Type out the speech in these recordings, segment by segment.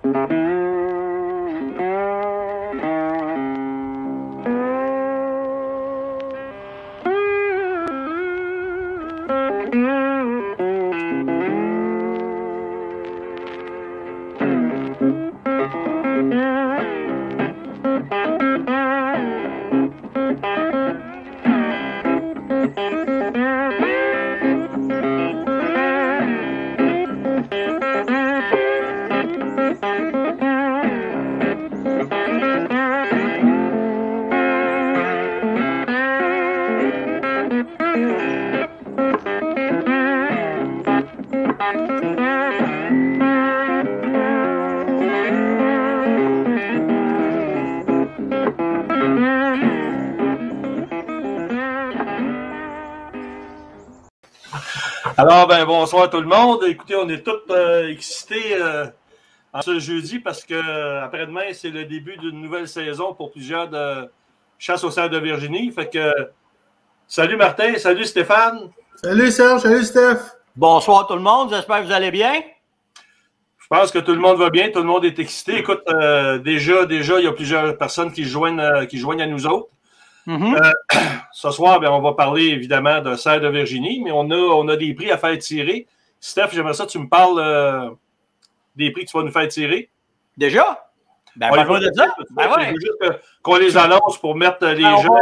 Alors, ben, bonsoir tout le monde. Écoutez, on est tous excités en ce jeudi parce que après-demain, c'est le début d'une nouvelle saison pour plusieurs de Chasse au cerf de Virginie. Fait que, salut Martin, salut Stéphane. Salut Serge, salut Steph. Bonsoir tout le monde, j'espère que vous allez bien. Je pense que tout le monde va bien, tout le monde est excité. Écoute, déjà, il y a plusieurs personnes qui joignent à nous autres. Ce soir, ben, on va parler évidemment d'un cerf de Virginie, mais on a des prix à faire tirer. Steph, j'aimerais ça que tu me parles des prix que tu vas nous faire tirer. Déjà? Ben, parle-moi de ça. Ben ouais. Je veux juste qu'on les annonce pour mettre les gens.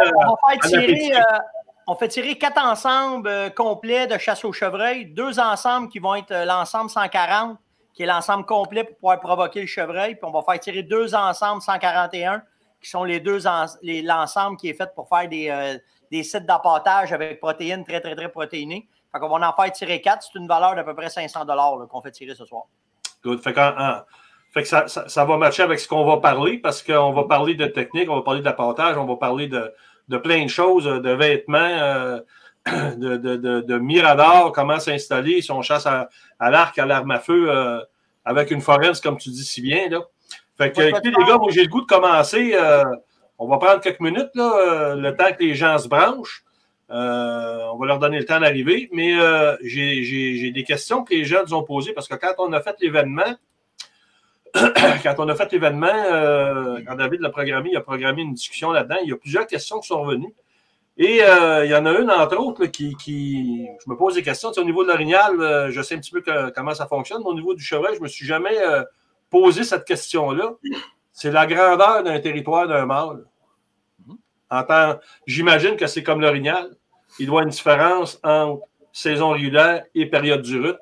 On fait tirer 4 ensembles complets de chasse au chevreuil, 2 ensembles qui vont être l'ensemble 140, qui est l'ensemble complet pour pouvoir provoquer le chevreuil, puis on va faire tirer 2 ensembles 141, qui sont l'ensemble qui est fait pour faire des sites d'appâtage avec protéines très, très, très protéinées. Fait qu'on va en faire tirer 4. C'est une valeur d'à peu près 500 $ qu'on fait tirer ce soir. Good. Fait que ça va matcher avec ce qu'on va parler parce qu'on va parler de technique, on va parler d'appâtage, on va parler de plein de choses, de vêtements, de miradors, comment s'installer si on chasse à l'arc, à l'arme à feu avec une forense, comme tu dis si bien, là. Fait que, écoutez, les gars, moi, j'ai le goût de commencer. On va prendre quelques minutes, là, le temps que les gens se branchent. On va leur donner le temps d'arriver. Mais j'ai des questions que les gens nous ont posées parce que quand on a fait l'événement, quand David l'a programmé, il a programmé une discussion là-dedans, il y a plusieurs questions qui sont revenues. Et il y en a une, entre autres, là, je me pose des questions. Tu sais, au niveau de l'orignal, je sais un petit peu comment ça fonctionne. Mais au niveau du chevreuil, je ne me suis jamais posé cette question-là. C'est la grandeur d'un territoire d'un mâle. J'imagine que c'est comme l'orignal. Il doit y avoir une différence entre saison régulière et période du rut.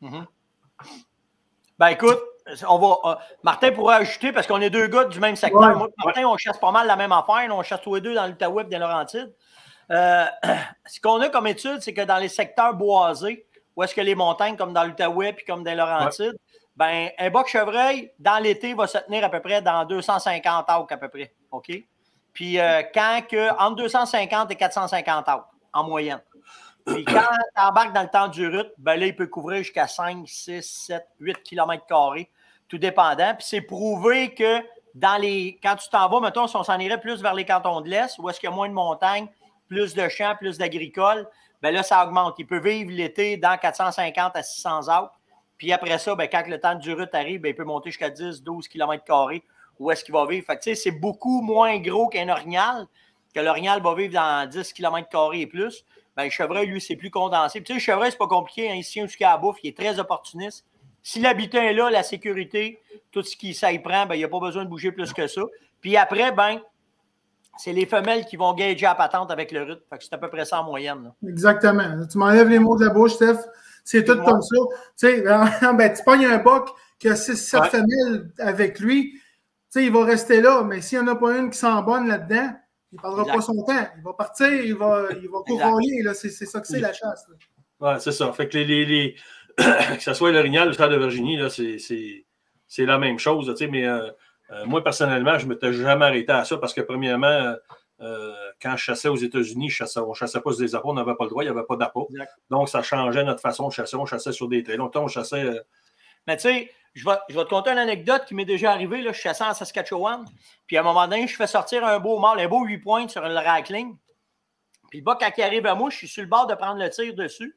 Ben écoute, Martin pourra ajouter parce qu'on est 2 gars du même secteur. Ouais. Moi et Martin, on chasse pas mal la même affaire. On chasse tous les 2 dans l'Outaouais et dans Laurentides. Ce qu'on a comme étude, c'est que dans les secteurs boisés, où est-ce que les montagnes, comme dans l'Outaouais puis comme dans Laurentides, ben, un boc chevreuil, dans l'été, va se tenir à peu près dans 250 acres à peu près. OK? Puis entre 250 et 450 acres en moyenne. Puis quand tu embarques dans le temps du rut, ben là, il peut couvrir jusqu'à 5, 6, 7, 8 km², tout dépendant. Puis c'est prouvé que quand tu t'en vas, mettons, si on s'en irait plus vers les cantons de l'Est, où est-ce qu'il y a moins de montagnes, plus de champs, plus d'agricoles, ben là, ça augmente. Il peut vivre l'été dans 450 à 600 acres. Puis après ça, ben, quand le temps du rut arrive, ben, il peut monter jusqu'à 10, 12 km². Où est-ce qu'il va vivre? Fait que, c'est beaucoup moins gros qu'un orignal, que l'orignal va vivre dans 10 km² et plus. Ben, le chevreuil, lui, c'est plus condensé. Puis, tu sais, le chevreuil, c'est pas compliqué. Hein, il se tient jusqu'à la bouffe. Il est très opportuniste. Si l'habitat est là, la sécurité, tout ce qui ça y prend, ben, il n'y a pas besoin de bouger plus que ça. Puis après, ben, c'est les femelles qui vont gager la patente avec le rut. Fait que c'est à peu près ça en moyenne. Là. Exactement. Tu m'enlèves les mots de la bouche, Steph. C'est tout comme ça. Tu sais, ben, tu pognes un boc qui a 6-7 femelles avec lui. Tu sais, il va rester là. Mais s'il n'y en a pas une qui sent bonne là-dedans, il ne perdra pas son temps. Il va partir, il va couronner. C'est ça que c'est la chasse. Oui, c'est ça. Fait que que ce soit l'orignal ou le cerf de Virginie, là, c'est la même chose. Tu sais, mais moi, personnellement, je ne m'étais jamais arrêté à ça parce que, premièrement, quand je chassais aux États-Unis, on ne chassait pas sur des appâts, on n'avait pas le droit, il n'y avait pas d'appât. Donc, ça changeait notre façon de chasser. On chassait sur des trails. Longtemps, on chassait. Mais tu sais, je vais te conter une anecdote qui m'est déjà arrivée. Là, je chassais en Saskatchewan. Puis à un moment donné, je fais sortir un beau mâle, un beau 8 pointes sur le rackling. Puis le bas, quand il arrive à moi, je suis sur le bord de prendre le tir dessus.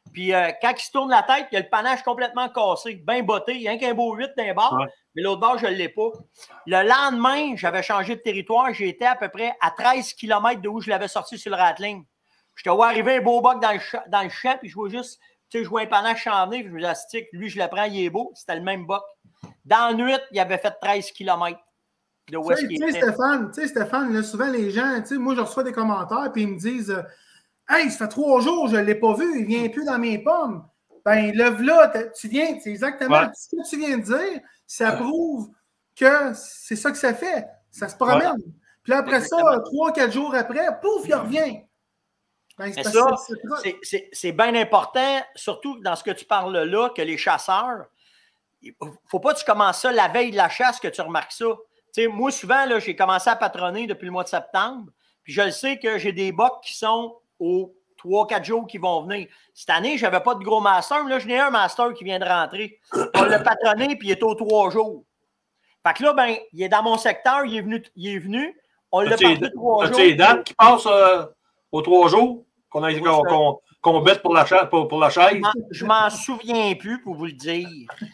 Puis quand il se tourne la tête, il y a le panache complètement cassé, bien botté. Il y a qu'un beau 8 d'un bord, mais l'autre bord, je ne l'ai pas. Le lendemain, j'avais changé de territoire. J'étais à peu près à 13 km de où je l'avais sorti sur le rattling. Je te vois arriver un beau boc dans le champ, puis je vois juste, tu sais, je vois un panache s'en venir, puis je me dis, ah, stick, lui, je le prends, il est beau. C'était le même boc. Dans la nuit, il avait fait 13 km. Tu sais, Stéphane, là, souvent les gens, moi, je reçois des commentaires, puis ils me disent hey, ça fait 3 jours, je ne l'ai pas vu, il ne vient plus dans mes pommes. Ben, le v'là, tu viens, c'est exactement ce que tu viens de dire, ça prouve que c'est ça que ça fait. Ça se promène. Puis après ça, 3-4 jours après, pouf, il revient. Ben, c'est bien important, surtout dans ce que tu parles là, que les chasseurs, il ne faut pas que tu commences ça la veille de la chasse que tu remarques ça. Tu sais, moi, souvent, j'ai commencé à patronner depuis le mois de septembre, puis je le sais que j'ai des bocs qui sont aux 3-4 jours qui vont venir. Cette année, je n'avais pas de gros master, mais là, je n'ai un master qui vient de rentrer. On l'a patronné, puis il est aux 3 jours. Fait que là, ben, il est dans mon secteur, il est venu on l'a parti 3 jours. Tu les dates qui passent aux 3 jours qu'on bête pour la chaise? Je m'en souviens plus, pour vous le dire.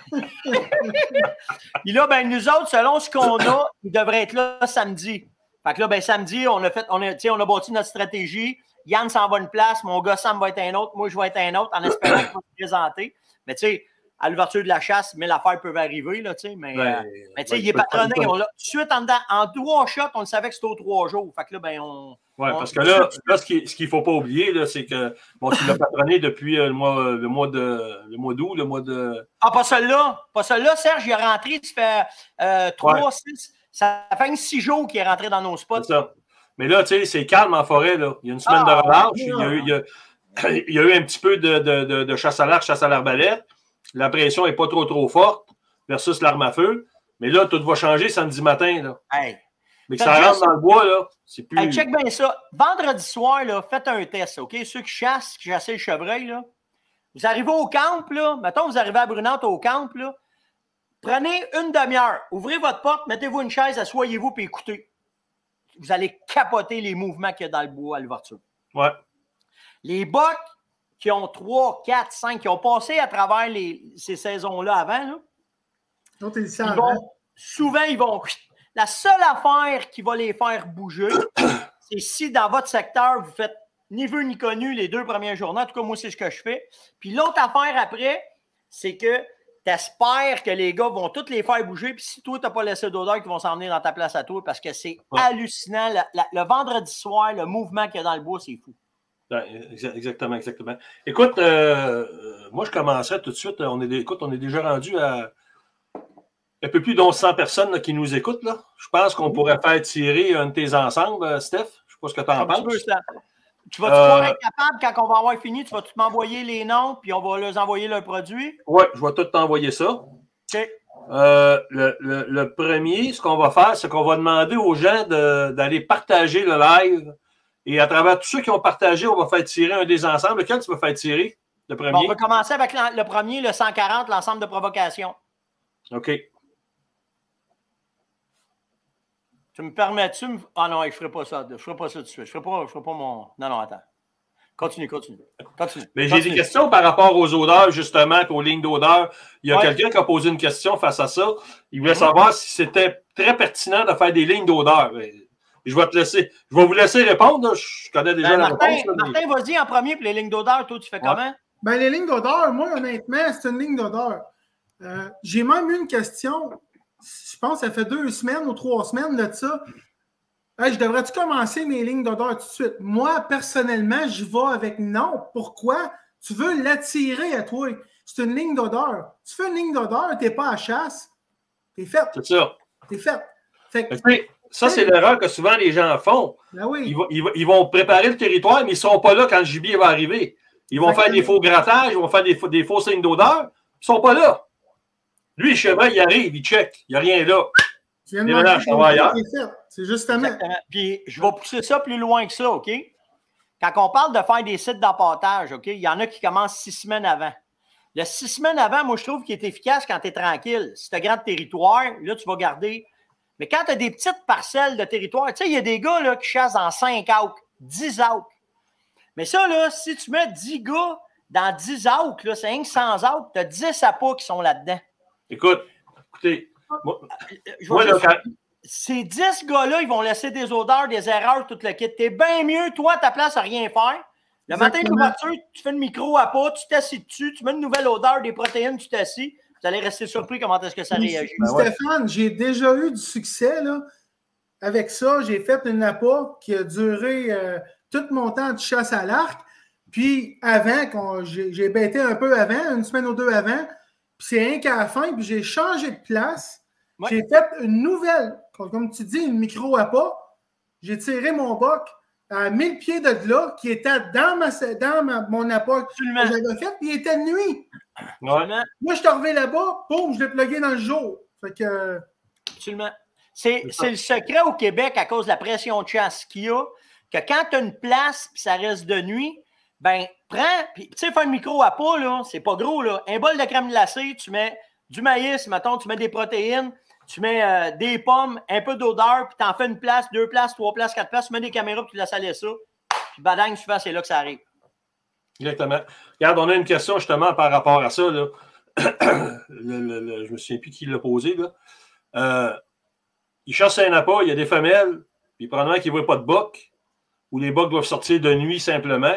Puis là, ben, nous autres, selon ce qu'on a, il devrait être là samedi. Fait que là, ben, samedi, on a bâti notre stratégie. Yann s'en va une place, mon gars Sam va être un autre, moi je vais être un autre, en espérant qu'il va se présenter. Mais tu sais, à l'ouverture de la chasse, 1000 affaires peuvent arriver, là, tu sais, mais tu sais, il est patronné. Tout de suite, en 3 shots, on le savait que c'était aux 3 jours. Fait que là, ben, parce que là ce qu'il ne faut pas oublier, là, c'est que tu l'as patronné depuis le mois d'août, le mois de. Ah, pas celui-là. Pas celui-là, Serge, il est rentré, ça fait 3, 6. Ça fait 6 jours qu'il est rentré dans nos spots. C'est ça. Mais là, tu sais, c'est calme en forêt, là. Il y a une semaine de relâche. Il y a eu un petit peu de chasse à l'arc, chasse à l'arbalète. La pression n'est pas trop forte versus l'arme à feu. Mais là, tout va changer samedi matin, là. Hey. Mais que ça rentre dans le bois, là, c'est plus... Hey, check bien ça. Vendredi soir, là, faites un test, OK? Ceux qui chassent le chevreuil, là. Vous arrivez au camp, là. Mettons, vous arrivez à Brunante au camp, là. Prenez une demi-heure. Ouvrez votre porte, mettez-vous une chaise, asseyez-vous et écoutez. Vous allez capoter les mouvements qu'il y a dans le bois à l'ouverture. Ouais. Les bocs qui ont 3, 4, 5, qui ont passé à travers ces saisons-là avant, là, souvent, ils vont... La seule affaire qui va les faire bouger, c'est si dans votre secteur, vous faites ni vu ni connu les 2 premières journées. En tout cas, moi, c'est ce que je fais. Puis l'autre affaire après, c'est que tu espères que les gars vont tous les faire bouger. Puis si toi, tu n'as pas laissé d'odeur, qu'ils vont s'emmener dans ta place à toi parce que c'est hallucinant. Le vendredi soir, le mouvement qu'il y a dans le bois, c'est fou. Exactement. Écoute, moi, je commencerai tout de suite. On est déjà rendu à un peu plus d'1100 personnes là, qui nous écoutent. Là. Je pense qu'on pourrait faire tirer un de tes ensembles, Steph. Je ne sais pas ce que tu en penses. Tu vas-tu être capable, quand on va avoir fini, tu vas m'envoyer les noms, puis on va leur envoyer leurs produits? Oui, je vais tout t'envoyer ça. OK. Le premier, ce qu'on va faire, c'est qu'on va demander aux gens d'aller partager le live. Et à travers tous ceux qui ont partagé, on va faire tirer un des ensembles. Lequel tu vas faire tirer? Le premier? Bon, on va commencer avec le premier, le 140, l'ensemble de provocation. OK. Tu me permets-tu? Ah non, je ne ferai pas ça. Je ne ferai pas ça tout de suite. Je ne ferai pas mon... Non, attends. Continue. Mais j'ai des questions par rapport aux odeurs, justement, et aux lignes d'odeur. Il y a quelqu'un qui a posé une question face à ça. Il voulait savoir si c'était très pertinent de faire des lignes d'odeur. Je vais te laisser. Je vais vous laisser répondre. Je connais déjà la réponse. Martin, vas-y en premier, puis les lignes d'odeur, toi, tu fais comment? Ben, les lignes d'odeur, moi, honnêtement, c'est une ligne d'odeur. J'ai même eu une question. Je pense que ça fait 2 semaines ou 3 semaines de ça. Hey, je devrais-tu commencer mes lignes d'odeur tout de suite? Moi, personnellement, j'y vais avec non. Pourquoi? Tu veux l'attirer à toi. C'est une ligne d'odeur. Tu fais une ligne d'odeur, tu n'es pas à chasse. T'es faite. C'est ça. T'es faite. Ça, c'est l'erreur que souvent les gens font. Ben oui. Ils vont préparer le territoire, mais ils ne sont pas là quand le gibier va arriver. Ils vont faire des faux grattages, ils vont faire des fausses lignes d'odeur. Ils ne sont pas là. Lui, le cheval, il arrive, il check. Il n'y a rien là. C'est justement. Exactement. Puis, je vais pousser ça plus loin que ça, OK? Quand on parle de faire des sites d'empâtage, OK, il y en a qui commencent 6 semaines avant. Le 6 semaines avant, moi, je trouve qu'il est efficace quand tu es tranquille. Si tu as grand territoire, là, tu vas garder. Mais quand tu as des petites parcelles de territoire, tu sais, il y a des gars là, qui chassent en 5 aucs, 10 aucs. Mais ça, là, si tu mets 10 gars dans 10 autres, c'est rien que 100 autres, tu as 10 appâts qui sont là-dedans. Écoutez, ces 10 gars-là, ils vont laisser des odeurs, des erreurs, tout le kit. T'es bien mieux, toi, à ta place, à rien faire. Le matin de l'ouverture, tu fais le micro à pas, tu t'assis dessus, tu mets une nouvelle odeur, des protéines, tu t'assis. Vous allez rester surpris comment est-ce que ça réagit. Stéphane, j'ai déjà eu du succès là. Avec ça. J'ai fait une appât qui a duré tout mon temps de chasse à l'arc. Puis avant, j'ai bêté un peu avant, une semaine ou deux avant. Puis c'est rien qu'à la fin, puis j'ai changé de place. Ouais. J'ai fait une nouvelle, comme tu dis, une micro-appât. J'ai tiré mon boc à 1000 pieds de là, qui était dans mon appât que j'avais fait, puis il était de nuit. Ouais. Moi, je suis arrivé là-bas, boum, je l'ai plugué dans le jour. Fait que... Absolument. C'est le secret au Québec à cause de la pression de chasse qu'il y a, que quand tu as une place puis ça reste de nuit, ben prends, puis tu sais, faire un micro à pas, là, c'est pas gros, là. Un bol de crème glacée, tu mets du maïs, mettons, tu mets des protéines, tu mets des pommes, un peu d'odeur, puis tu en fais une place, 2 places, 3 places, 4 places, tu mets des caméras, puis tu laisses aller ça. Puis badang, souvent, c'est là que ça arrive. Exactement. Regarde, on a une question justement par rapport à ça. Là. Je me souviens plus qui l'a posé. Là. Il chasse un appât, il y a des femelles, puis probablement qu'il ne voit pas de boc, ou les bocs doivent sortir de nuit simplement.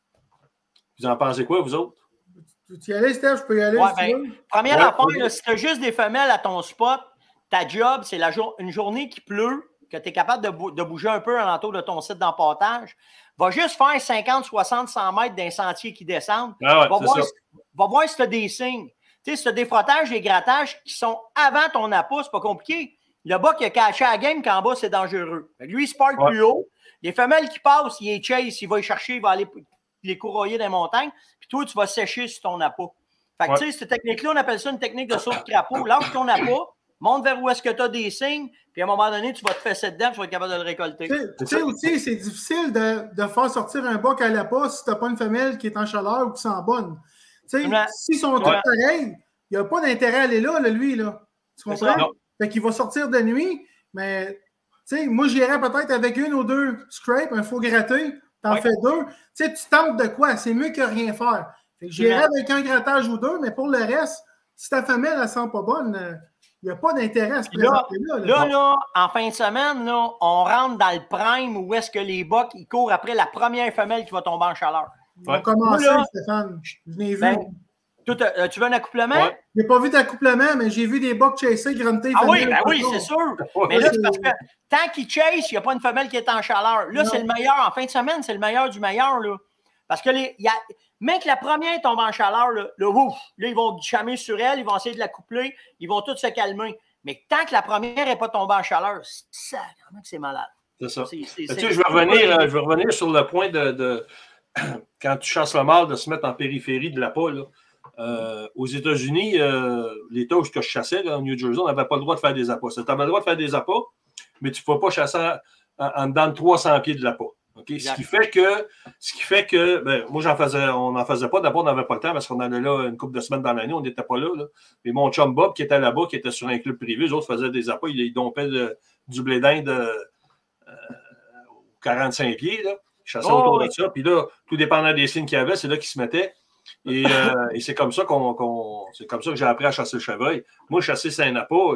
Vous en pensez quoi, vous autres? Tu y allais, Steph? Je peux y aller? Ouais, ben, première affaire, si tu as juste des femelles à ton spot, ta job, c'est une journée qui pleut, que tu es capable de bouger un peu alentour de ton site d'empâtage. Va juste faire 50, 60, 100 mètres d'un sentier qui descend. Ah ouais, va voir si tu as des signes. Tu sais, si tu as des frottages, des grattages qui sont avant ton appât, c'est pas compliqué. Le bas qui a caché à la game qu'en bas, c'est dangereux. Lui, il se part plus haut. Les femelles qui passent, il les chase, il va les chercher, il va aller les courroyer dans les montagnes. Puis toi, tu vas sécher sur ton appât. Fait que tu sais, cette technique-là, on appelle ça une technique de saut de crapaud. Lâche ton appât, monte vers où est-ce que tu as des signes, puis à un moment donné, tu vas te fesser dedans, tu vas être capable de le récolter. Tu sais aussi, c'est difficile de faire sortir un boc à l'appât si tu n'as pas une femelle qui est en chaleur ou qui sent bonne. Tu sais, s'ils sont tous pareils, il n'y a pas d'intérêt à aller là, lui. Là. Tu comprends? Fait qu'il va sortir de nuit, mais tu sais, moi, j'irais peut-être avec 1 ou 2 scrapes, un faux gratté, t'en fais 2. Tu sais, tu tentes de quoi? C'est mieux que rien faire. Fait que j'irais avec un grattage ou 2, mais pour le reste, si ta femelle, elle sent pas bonne, il n'y a pas d'intérêt à se présenter là. Là, en fin de semaine, là, on rentre dans le prime où est-ce que les bocs, ils courent après la première femelle qui va tomber en chaleur. On va commencer, Stéphane. Je l'ai vu. Tu veux un accouplement? Ouais. Je n'ai pas vu d'accouplement, mais j'ai vu des bocs chasser, grunter. Ah oui, ben oui, c'est sûr. Mais là, c'est parce que tant qu'ils chassent, il n'y a pas une femelle qui est en chaleur. Là, c'est le meilleur. En fin de semaine, c'est le meilleur du meilleur. Là. Parce que même que la première tombe en chaleur, là, ils vont chamer sur elle, ils vont essayer de la coupler, ils vont tous se calmer. Mais tant que la première n'est pas tombée en chaleur, ça, vraiment que c'est malade. C'est ça. Je vais revenir sur le point de quand tu chasses le mâle, de se mettre en périphérie de l'appât. Aux États-Unis, l'État où je chassais, là, au New Jersey, on n'avait pas le droit de faire des appâts. Tu avais le droit de faire des appâts, mais tu ne pouvais pas chasser en dedans de 300 pieds de l'appât. Okay? Ce qui fait que ben, moi, on n'en faisait pas. D'abord, on n'avait pas le temps parce qu'on allait là une couple de semaines dans l'année, on n'était pas là. Mais mon chum Bob, qui était là-bas, qui était sur un club privé, les autres faisaient des appâts, ils dompaient du blé d'Inde 45 pieds. Là. Ils chassaient autour de ça. Puis là, tout dépendant des signes qu'il y avait, c'est là qu'ils se mettaient. Et c'est comme ça que j'ai appris à chasser le chevreuil. Moi, chasser Saint-Napa,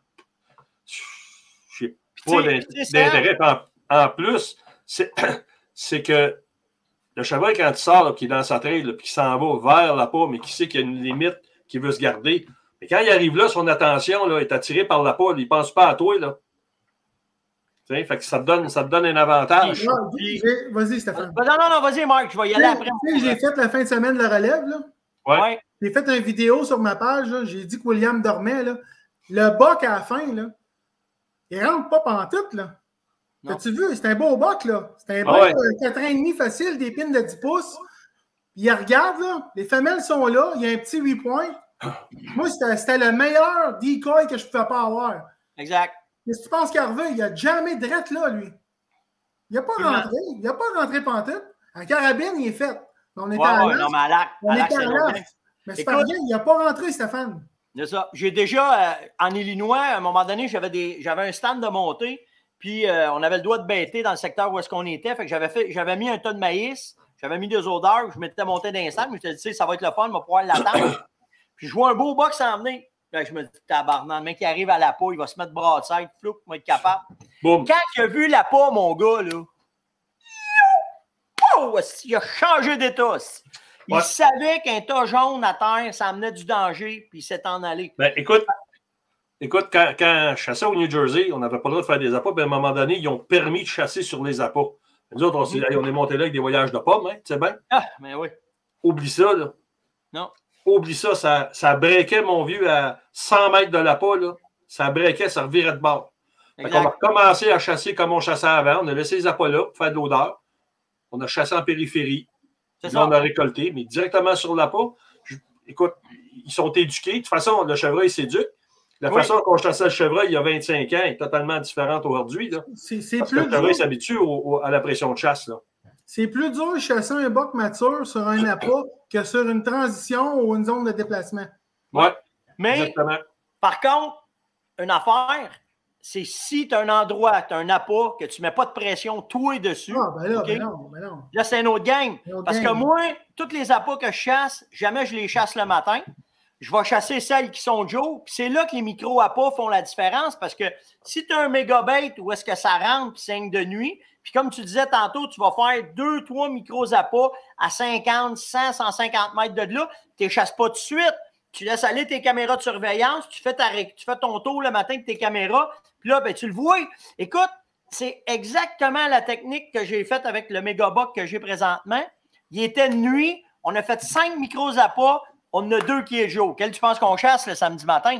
je n'ai pas d'intérêt. En plus, c'est que le chevreuil, quand il sort, qui est dans sa traîne, puis qui s'en va vers l'appât, mais qui sait qu'il y a une limite qu'il veut se garder. Mais quand il arrive là, son attention là, est attirée par l'appât, il ne pense pas à toi. Là. Fait que ça te donne un avantage. Vas-y, Stéphane. Non, vas-y, Marc, je vais y aller après. J'ai fait la fin de semaine de la relève. Là. Ouais. J'ai fait une vidéo sur ma page. J'ai dit que William dormait. Là. Le boc à la fin, là, il ne rentre pas pantoute. As-tu vu? C'est un beau boc. C'est un boc 4,5 facile, des pins de 10 pouces. Puis il regarde, là, les femelles sont là. Il y a un petit 8 points. Moi, c'était le meilleur decoy que je ne pouvais pas avoir. Exact. Mais si tu penses qu'Hervé, il a jamais drette là, lui. Il n'a pas rentré. Il n'a pas rentré pantoute. En carabine, il est fait. On était à l'arc. On était à l'arc. Mais c'est pas bien, il n'a pas rentré, Stéphane. C'est ça. J'ai déjà, en Illinois, à un moment donné, j'avais un stand de montée, puis on avait le droit de bêter dans le secteur où est-ce qu'on était. Fait que j'avais mis un tas de maïs, J'avais mis 2 odeurs, je m'étais monté dans les salles, mais je me suis dit, ça va être le fun, on va pouvoir l'attendre. Puis je vois un beau box s'en venir. Là, je me dis, tabarnak, le mec qui arrive à la peau, il va se mettre broadside, flou, il va être capable. Boum. Quand il a vu la peau, mon gars, là, oh, il a changé d'état. Il savait qu'un tas jaune à terre, ça amenait du danger, puis il s'est en allé. Ben, écoute, quand je chassais au New Jersey, on n'avait pas le droit de faire des appâts, puis à un moment donné, ils ont permis de chasser sur les appâts. Nous autres, on est monté là avec des voyages de pommes, hein, tu sais bien? Ah, mais oui. Oublie ça, là. Non. Oublie ça, ça breakait, mon vieux, à 100 mètres de l'appât, là. Ça breakait, ça revirait de bord. On a commencé à chasser comme on chassait avant. On a laissé les appâts là pour faire de l'odeur. On a chassé en périphérie. Là, on a récolté, mais directement sur l'appât. Écoute, ils sont éduqués. De toute façon, le chevreuil s'éduque. La façon qu'on chassait le chevreuil il y a 25 ans est totalement différente aujourd'hui. Parce que le chevreuil s'habitue à la pression de chasse. C'est plus dur de chasser un boc mature sur un appât que sur une transition ou une zone de déplacement. Oui, mais exactement. Par contre, une affaire, c'est si tu as un endroit, tu as un appât, que tu ne mets pas de pression, toi dessus. Ah, ben là, okay? ben non. Là, c'est un autre game. Parce que moi, tous les appâts que je chasse, jamais je les chasse le matin. Je vais chasser celles qui sont Joe. Puis c'est là que les micro-appâts font la différence parce que si tu as un mégabait où est-ce que ça rentre puis saigne de nuit, puis comme tu disais tantôt, tu vas faire 2-3 micros-appâts à 50, 100, 150 mètres de là, tu ne les chasses pas tout de suite. Tu laisses aller tes caméras de surveillance, tu fais ton tour le matin de tes caméras, puis là, ben, tu le vois. Écoute, c'est exactement la technique que j'ai faite avec le mégaboc que j'ai présentement. Il était de nuit, on a fait 5 micros-appâts, on en a 2 qui est jour. Quel tu penses qu'on chasse le samedi matin?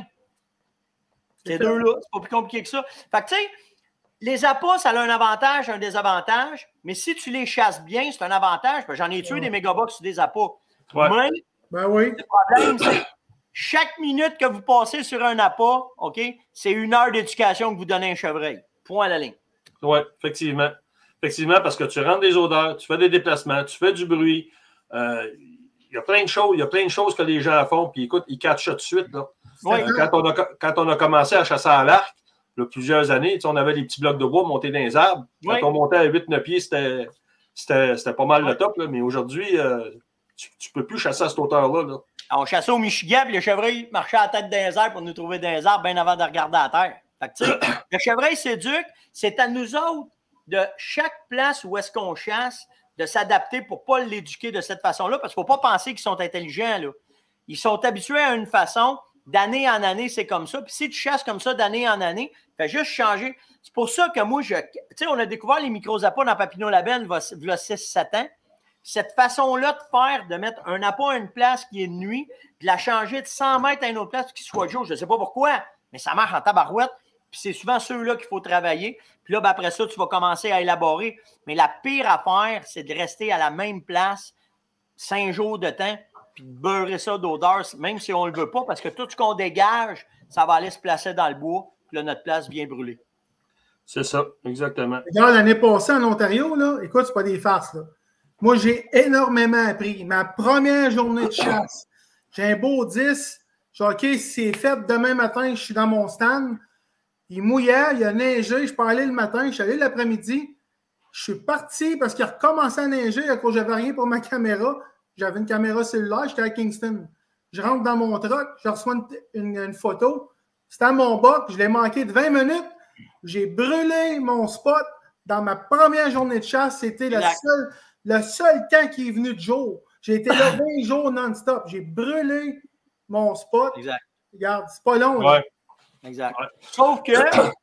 Ces 2-là, c'est pas plus compliqué que ça. Fait que tu sais, les appâts, ça a un avantage, un désavantage, mais si tu les chasses bien, c'est un avantage. J'en ai tué des mégabocs sur des appâts. Mais le problème, c'est chaque minute que vous passez sur un appât, OK, c'est 1 heure d'éducation que vous donnez à un chevreuil. Point à la ligne. Oui, effectivement. Effectivement, parce que tu rentres des odeurs, tu fais des déplacements, tu fais du bruit. Il y a plein de choses que les gens font, puis écoute, ils catchent ça tout de suite. Là. Quand on a commencé à chasser à l'arc, là, plusieurs années, on avait des petits blocs de bois montés dans les arbres. Quand on montait à 8-9 pieds, c'était pas mal le top. Là. Mais aujourd'hui, tu ne peux plus chasser à cette hauteur-là. Là. On chassait au Michigan, puis le chevreuil marchait à la tête des arbres pour nous trouver dans les arbres bien avant de regarder à terre. Fait que, tu sais, le chevreuil s'éduque, c'est à nous autres, de chaque place où est-ce qu'on chasse, de s'adapter pour ne pas l'éduquer de cette façon-là, parce qu'il ne faut pas penser qu'ils sont intelligents. Là. Ils sont habitués à une façon, d'année en année, c'est comme ça. Puis si tu chasses comme ça d'année en année, fais juste changer. C'est pour ça que moi, tu sais, on a découvert les micros-appâts dans Papineau Labelle il y a 6-7 ans. Cette façon-là de faire, de mettre un appât à une place qui est de nuit, de la changer de 100 mètres à une autre place qui soit jour, je ne sais pas pourquoi, mais ça marche en tabarouette. Puis c'est souvent ceux-là qu'il faut travailler. Puis là, ben après ça, tu vas commencer à élaborer. Mais la pire affaire, c'est de rester à la même place 5 jours de temps, puis de beurrer ça d'odeur, même si on ne le veut pas, parce que tout ce qu'on dégage, ça va aller se placer dans le bois, puis là, notre place vient brûler. C'est ça, exactement. Regarde, l'année passée en Ontario, là, écoute, c'est pas des farces, là. Moi, j'ai énormément appris. Ma première journée de chasse, j'ai un beau 10. Je dis, OK, c'est fait demain matin, je suis dans mon stand. Il mouillait, il a neigé, je peux aller le matin, je suis allé l'après-midi. Je suis parti parce qu'il a recommencé à neiger à cause que j'avais rien pour ma caméra. J'avais une caméra cellulaire, j'étais à Kingston. Je rentre dans mon truck, je reçois une photo. C'était à mon boc, je l'ai manqué de 20 minutes. J'ai brûlé mon spot dans ma première journée de chasse. C'était le seul temps qui est venu de jour. J'ai été là 20 jours non-stop. J'ai brûlé mon spot. Exact. Regarde, c'est pas long. Ouais. Exact. Ouais. Sauf que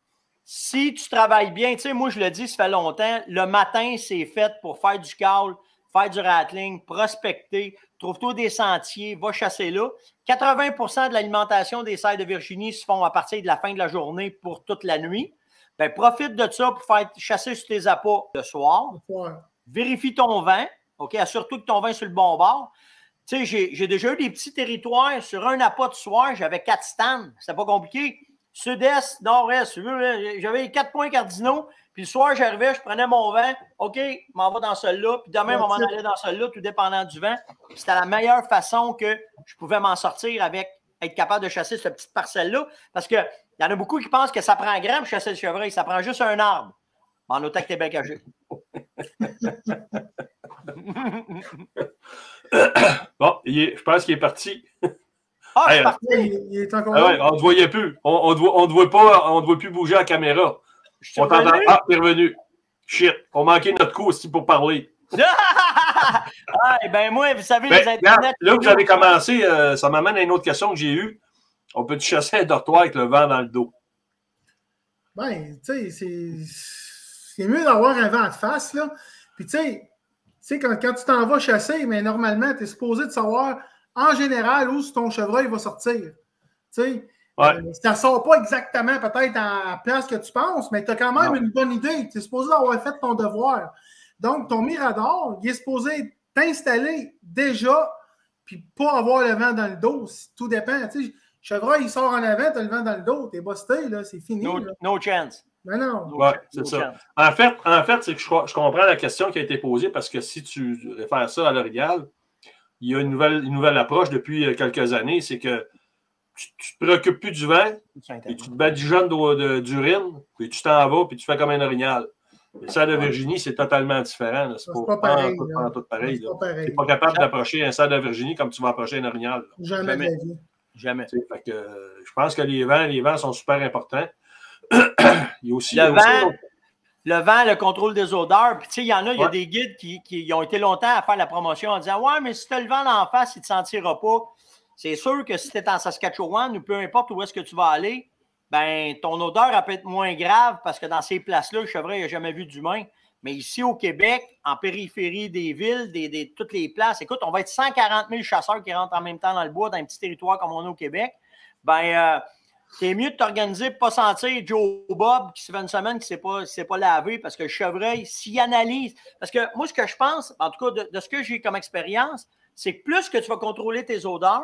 si tu travailles bien, tu sais, moi je le dis, ça fait longtemps, le matin, c'est fait pour faire du call, faire du rattling, prospecter, trouve-toi des sentiers, va chasser là. 80% de l'alimentation des cerfs de Virginie se font à partir de la fin de la journée pour toute la nuit. Ben, profite de ça pour faire chasser sur tes appâts le soir. Ouais. Vérifie ton vent. OK, assure-toi que ton vent est sur le bon bord. Tu sais, j'ai déjà eu des petits territoires. Sur un appât de soir, j'avais 4 stands. C'était pas compliqué. Sud-est, nord-est. J'avais les 4 points cardinaux. Puis le soir, j'arrivais, je prenais mon vent. OK, je m'en vais dans celui-là. Puis demain, on m'en allait dans celui-là, tout dépendant du vent. C'était la meilleure façon que je pouvais m'en sortir avec être capable de chasser cette petite parcelle-là. Parce qu'il y en a beaucoup qui pensent que ça prend grand pour chasser le chevreuil. Ça prend juste un arbre. En autant que t'es bien caché. Bon, je pense qu'il est parti. Ah, Hey, c'est parti. Il est encore Ah là. ouais, on ne te voyait plus. On te voit pas, on ne te voit plus bouger à la caméra. Je suis On t'entend. revenu. Ah, t'es revenu. Shit, on manquait notre coup aussi pour parler. Ah, ben moi, vous savez, Ben, les internets. là, vous avez commencé, ça m'amène à une autre question que j'ai eue. On peut-tu chasser un dortoir avec le vent dans le dos? Ben, tu sais, c'est mieux d'avoir un vent de face, là. Puis, tu sais, quand tu t'en vas chasser, mais normalement, tu es supposé de savoir, en général, où ton chevreuil va sortir. Tu sais, Ouais. ça ne sort pas exactement peut-être en place que tu penses, mais tu as quand même une bonne idée. Tu es supposé avoir fait ton devoir. Donc, ton mirador, il est supposé t'installer déjà, puis pas avoir le vent dans le dos. Tout dépend. Tu sais, chevreuil, il sort en avant, tu as le vent dans le dos, t'es busté, là, c'est fini. No chance. Mais non. Ouais, c'est ça. En fait, c'est que je comprends la question qui a été posée parce que si tu réfères ça à l'Origal, il y a une nouvelle approche depuis quelques années, c'est que tu te préoccupes plus du vent, et tu te badigeonnes d'urine, puis tu t'en vas, puis tu fais comme un orignal. Le cerf de Virginie, c'est totalement différent. C'est pas pareil. Pas pareil. Tu n'es pas capable d'approcher un cerf de Virginie comme tu vas approcher un orignal. Jamais de la vie. Jamais. Fait que, je pense que les vents sont super importants. Il y a aussi, le vent, le contrôle des odeurs. Puis, tu sais, il y en a, il y a des guides qui ont été longtemps à faire la promotion en disant ouais, mais si tu as le vent d'en face, il ne te sentira pas. C'est sûr que si tu es en Saskatchewan ou peu importe où est-ce que tu vas aller, ben ton odeur elle peut être moins grave parce que dans ces places-là, le chevreuil n'a jamais vu d'humain. Mais ici au Québec, en périphérie des villes, toutes les places, écoute, on va être 140 000 chasseurs qui rentrent en même temps dans le bois, dans un petit territoire comme on a au Québec. Ben, c'est mieux de t'organiser pour ne pas sentir Joe Bob qui se fait une semaine qui ne s'est pas lavé parce que le chevreuil, s'il analyse. Parce que moi, ce que je pense, en tout cas de ce que j'ai comme expérience, c'est que plus que tu vas contrôler tes odeurs,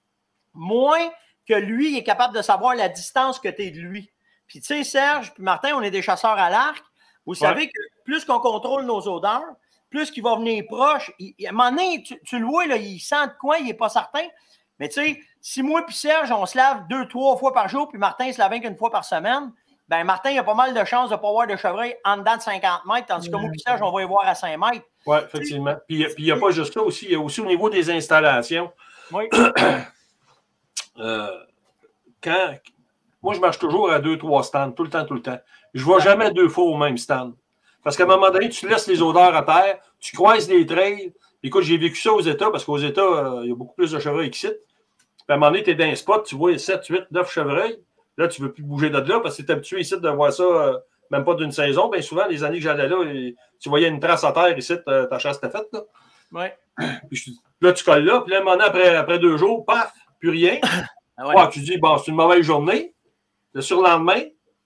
moins que lui est capable de savoir la distance que tu es de lui. Puis tu sais, Serge, puis Martin, on est des chasseurs à l'arc. Vous savez que plus qu'on contrôle nos odeurs, plus qu'il va venir proche. À un moment donné, tu le vois, là, il sent de quoi, il n'est pas certain. Mais tu sais, si moi puis Serge, on se lave 2-3 fois par jour, puis Martin se lave une fois par semaine, ben Martin, il a pas mal de chances de ne pas voir de chevreuil en dedans de 50 mètres, tandis que moi puis Serge, on va y voir à 5 mètres. Oui, effectivement. Puis il n'y a pas juste ça aussi, il y a aussi au niveau des installations. Oui. Moi, je marche toujours à 2-3 stands, tout le temps. Je ne vais jamais 2 fois au même stand. Parce qu'à un moment donné, tu laisses les odeurs à terre, tu croises les trails. Écoute, j'ai vécu ça aux États, parce qu'aux États, il y a beaucoup plus de chevreuils qu'ici. Puis à un moment donné, tu es dans un spot, tu vois 7, 8, 9 chevreuils. Là, tu ne veux plus bouger de là, parce que tu es habitué ici de voir ça, même pas d'une saison. Bien souvent, les années que j'allais là, tu voyais une trace à terre ici, ta chasse était faite. Là. Oui. Puis là, tu colles là, puis là, à un moment donné, après 2 jours, paf, plus rien. Tu dis, bon, c'est une mauvaise journée. Le surlendemain,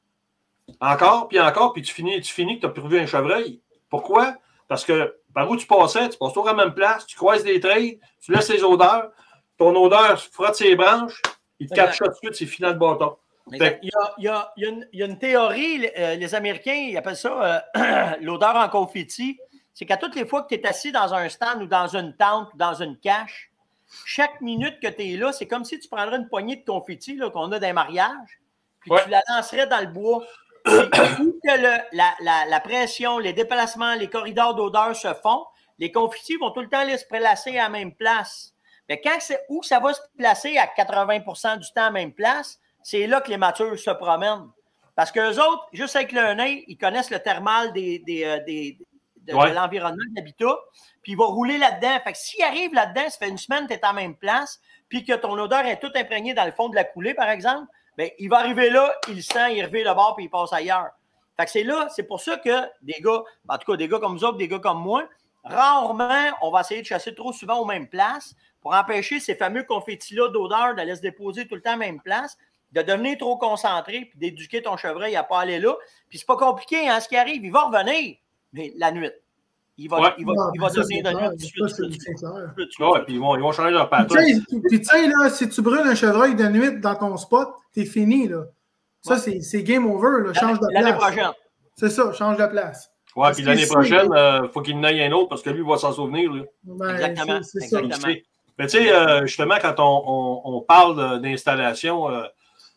encore, puis tu finis que tu n'as plus revu un chevreuil. Pourquoi? Parce que par où tu passes toujours à la même place, tu croises des trails, tu laisses les odeurs, ton odeur frotte ses branches, il te catch tout de suite, c'est final de bâton. Il y a une théorie, les Américains, ils appellent ça l'odeur en confetti. C'est qu'à toutes les fois que tu es assis dans un stand ou dans une tente ou dans une cache, chaque minute que tu es là, c'est comme si tu prendrais une poignée de confetti qu'on a dans les mariages, puis tu la lancerais dans le bois. Puis, où que la pression, les déplacements, les corridors d'odeur se font, les confettis vont tout le temps aller se placer à la même place. Mais quand où ça va se placer à 80% du temps à la même place, c'est là que les matures se promènent. Parce qu'eux autres, juste avec le nez, ils connaissent le thermal de l'environnement, de l'habitat, puis ils vont rouler là-dedans. Fait que s'ils arrivent là-dedans, ça fait une semaine que tu es à la même place, puis que ton odeur est toute imprégnée dans le fond de la coulée, par exemple, bien, il va arriver là, il le sent, il revient le bord, puis il passe ailleurs. Fait que c'est pour ça que des gars, en tout cas des gars comme vous autres, des gars comme moi, rarement, on va essayer de chasser trop souvent aux mêmes places pour empêcher ces fameux confettis-là d'odeur d'aller se déposer tout le temps à la même place, de devenir trop concentré, puis d'éduquer ton chevreuil à ne pas aller là. Puis c'est pas compliqué, hein, ce qui arrive, il va revenir, mais la nuit. Il va devenir de nuit. Puis ils vont changer leur pattern. Puis tu sais, là, si tu brûles un chevreuil de nuit dans ton spot, t'es fini, là. Ça, c'est game over, là. Change de place. L'année prochaine. C'est ça, change de place. Ouais, puis l'année prochaine, il faut qu'il y en ait un autre parce que lui, il va s'en souvenir. Exactement. Exactement. Mais tu sais, justement, quand on parle d'installation,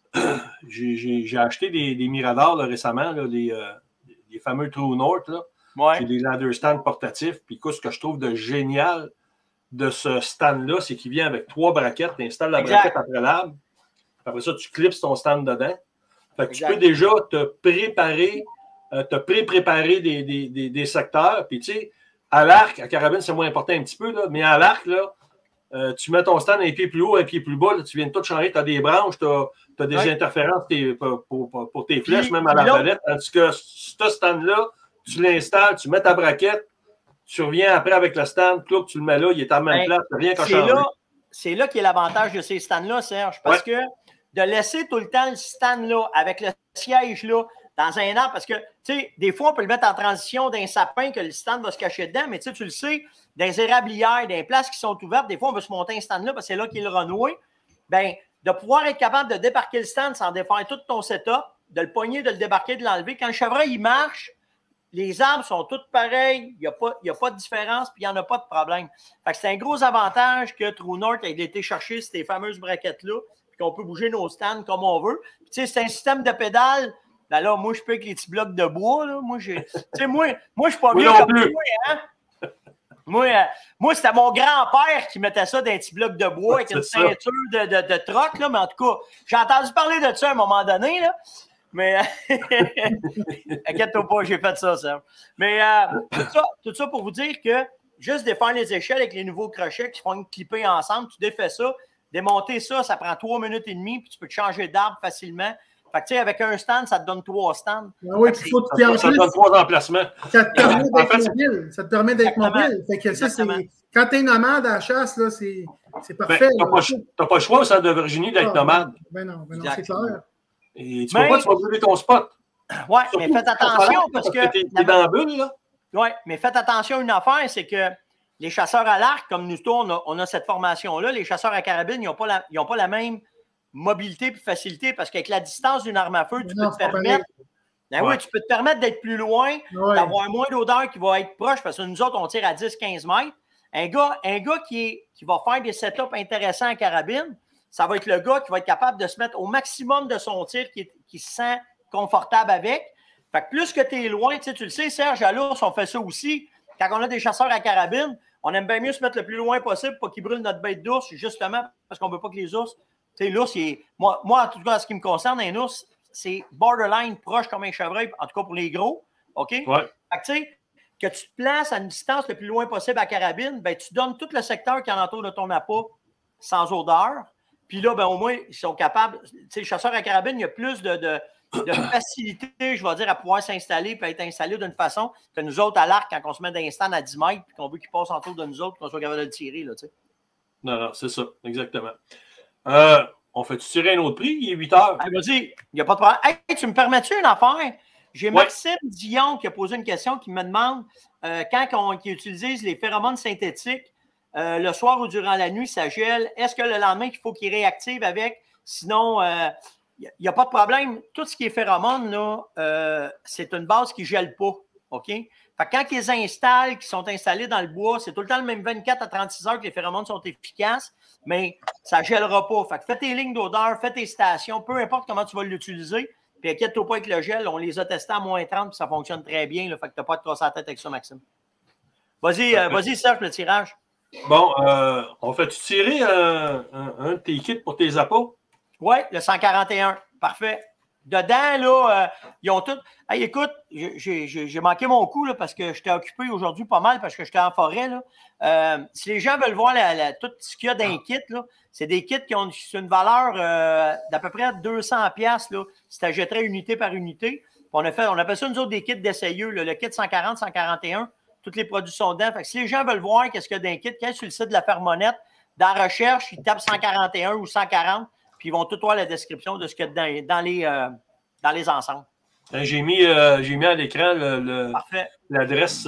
j'ai acheté des miradors là, récemment, là, les fameux True North. Là. Ouais. J'ai des lander stands portatifs. Puis écoute, ce que je trouve de génial de ce stand-là, c'est qu'il vient avec 3 braquettes. Tu installes la braquette après l'arbre. Après ça, tu clipses ton stand dedans. Fait que tu peux déjà te préparer, des secteurs. Puis tu sais, à l'arc, à carabine, c'est moins important un petit peu, là, mais à l'arc, là, tu mets ton stand un pied plus haut, un pied plus bas, là, tu viens de tout changer, tu as des branches, tu as des interférences pour tes flèches, même à la palette. Tandis que ce stand-là, tu l'installes, tu mets ta braquette, tu reviens après avec le stand, tu le mets là, il est à la même place, rien qu'à changer. C'est là qu'est l'avantage de ces stands-là, Serge, parce que de laisser tout le temps le stand-là avec le siège-là dans un arbre, parce que, tu sais, des fois, on peut le mettre en transition d'un sapin que le stand va se cacher dedans, mais tu le sais, dans les érablières, dans les places qui sont ouvertes, des fois, on veut se monter un stand-là parce que c'est là qu'il est le runway. Bien, de pouvoir être capable de débarquer le stand sans défaire tout ton setup, de le pogner, de le débarquer, de l'enlever. Quand le chevreuil, il marche, les arbres sont tous pareils, il n'y a pas de différence, puis il n'y en a pas de problème. Fait que c'est un gros avantage que True North ait été chercher ces fameuses braquettes-là, puis qu'on peut bouger nos stands comme on veut. Puis, tu sais, c'est un système de pédale. Ben là, moi, je peux avec les petits blocs de bois. Là. Moi, je suis pas bien comme toi, hein? Moi, c'était mon grand-père qui mettait ça dans un petit bloc de bois avec une ceinture de troc, là, mais en tout cas, j'ai entendu parler de ça à un moment donné, là. Mais inquiète-toi pas, j'ai fait ça. Mais tout ça pour vous dire que juste défaire les échelles avec les nouveaux crochets qui font clipper ensemble, tu défais ça, démonter ça, ça prend 3 minutes et demie, puis tu peux te changer d'arbre facilement. Fait que, tu sais, avec un stand, ça te donne 3 stands. Ah oui, puis ça te donne 3 emplacements. Ça te permet d'être mobile. Fait que ça, quand tu es nomade à la chasse, là, c'est parfait. Tu n'as pas le choix au centre de Virginie d'être nomade. Ben non, c'est clair. Et tu ne vas pas brûler ton spot. Oui, mais faites attention parce que. Tu es dans la bulle, là. Oui, mais faites attention à une affaire, c'est que les chasseurs à l'arc, comme nous tous, on a cette formation-là, les chasseurs à carabine, ils n'ont pas la même mobilité et facilité parce qu'avec la distance d'une arme à feu, tu peux te permettre. Oui, tu peux te permettre d'être plus loin, d'avoir moins d'odeur qui va être proche parce que nous autres, on tire à 10-15 mètres. Un gars qui va faire des setups intéressants à carabine, ça va être le gars qui va être capable de se mettre au maximum de son tir qui se sent confortable avec. Fait que plus que tu es loin, tu le sais, Serge, à l'ours, on fait ça aussi. Quand on a des chasseurs à carabine, on aime bien mieux se mettre le plus loin possible pour qu'ils brûlent notre bête d'ours, justement parce qu'on ne veut pas que les ours. Tu sais, l'ours, moi, en tout cas, en ce qui me concerne, un ours, c'est borderline proche comme un chevreuil, en tout cas pour les gros. OK? Ouais. Fait que tu sais, que tu te places à une distance le plus loin possible à carabine, ben, tu donnes tout le secteur qui entoure de ton appât sans odeur. Puis là, ben, au moins, ils sont capables. Tu sais, les chasseurs à carabine, il y a plus de facilité, je vais dire, à pouvoir s'installer et être installé d'une façon que nous autres, à l'arc, quand on se met d'un stand à 10 mètres et qu'on veut qu'ils passent autour de nous autres, qu'on soit capable de le tirer. Là, tu sais. Non, c'est ça, exactement. On fait-tu tirer un autre prix? Il est 8 heures. Hey, vas-y, il n'y a pas de problème. Hey, tu me permets-tu une affaire? J'ai Maxime Dion qui a posé une question qui me demande quand ils utilisent les phéromones synthétiques, le soir ou durant la nuit, ça gèle. Est-ce que le lendemain, il faut qu'ils réactivent avec? Sinon, il n'y a pas de problème. Tout ce qui est phéromone, là, c'est une base qui ne gèle pas. OK? Fait que quand ils les installent, qui sont installés dans le bois, c'est tout le temps le même 24 à 36 heures que les phéromones sont efficaces, mais ça ne gèlera pas. Fait que fais tes lignes d'odeur, fais tes stations, peu importe comment tu vas l'utiliser. Puis inquiète-toi pas avec le gel, on les a testés à moins 30 puis ça fonctionne très bien. Là, fait que tu n'as pas à te casser la tête avec ça, Maxime. Vas-y, Serge, le tirage. Bon, on fait-tu tirer un de tes kits pour tes appâts? Oui, le 141. Parfait. Dedans, là, ils ont tout. Hey, écoute, j'ai manqué mon coup là, parce que j'étais occupé aujourd'hui pas mal parce que j'étais en forêt. Là. Si les gens veulent voir tout ce qu'il y a dans les kits, c'est des kits qui ont une valeur d'à peu près 200$. Là, si tu achèterais unité par unité. Puis on appelle ça, nous autres, des kits d'essayeux. Le kit 140, 141, toutes les produits sont dedans. Fait que si les gens veulent voir qu'est-ce qu'il y a dans les kits, quand sur le site de la Fermonette, dans la recherche, ils tapent 141 ou 140. Puis ils vont tout voir la description de ce qu'il y a dans les ensembles. J'ai mis à l'écran l'adresse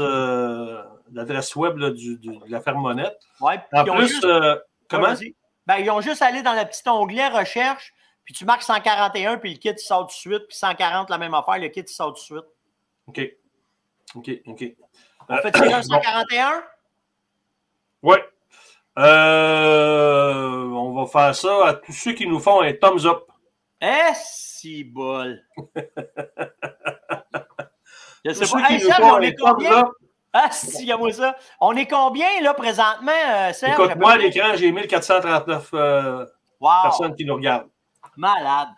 web là, de la Fermonette. Oui. En plus, comment? Ils ont juste allé dans le petit onglet recherche, puis tu marques 141, puis le kit il sort tout de suite, puis 140, la même affaire, le kit il sort tout de suite. OK. On fait tirer un 141? Oui. On va faire ça à tous ceux qui nous font un thumbs up. Si bol! Je sais pas. Hey, Serge, on est combien? Ah, si, il y a moi ça. On est combien, là, présentement, Serge? Écoute, moi, à l'écran, j'ai 1439 personnes qui nous regardent. Malade.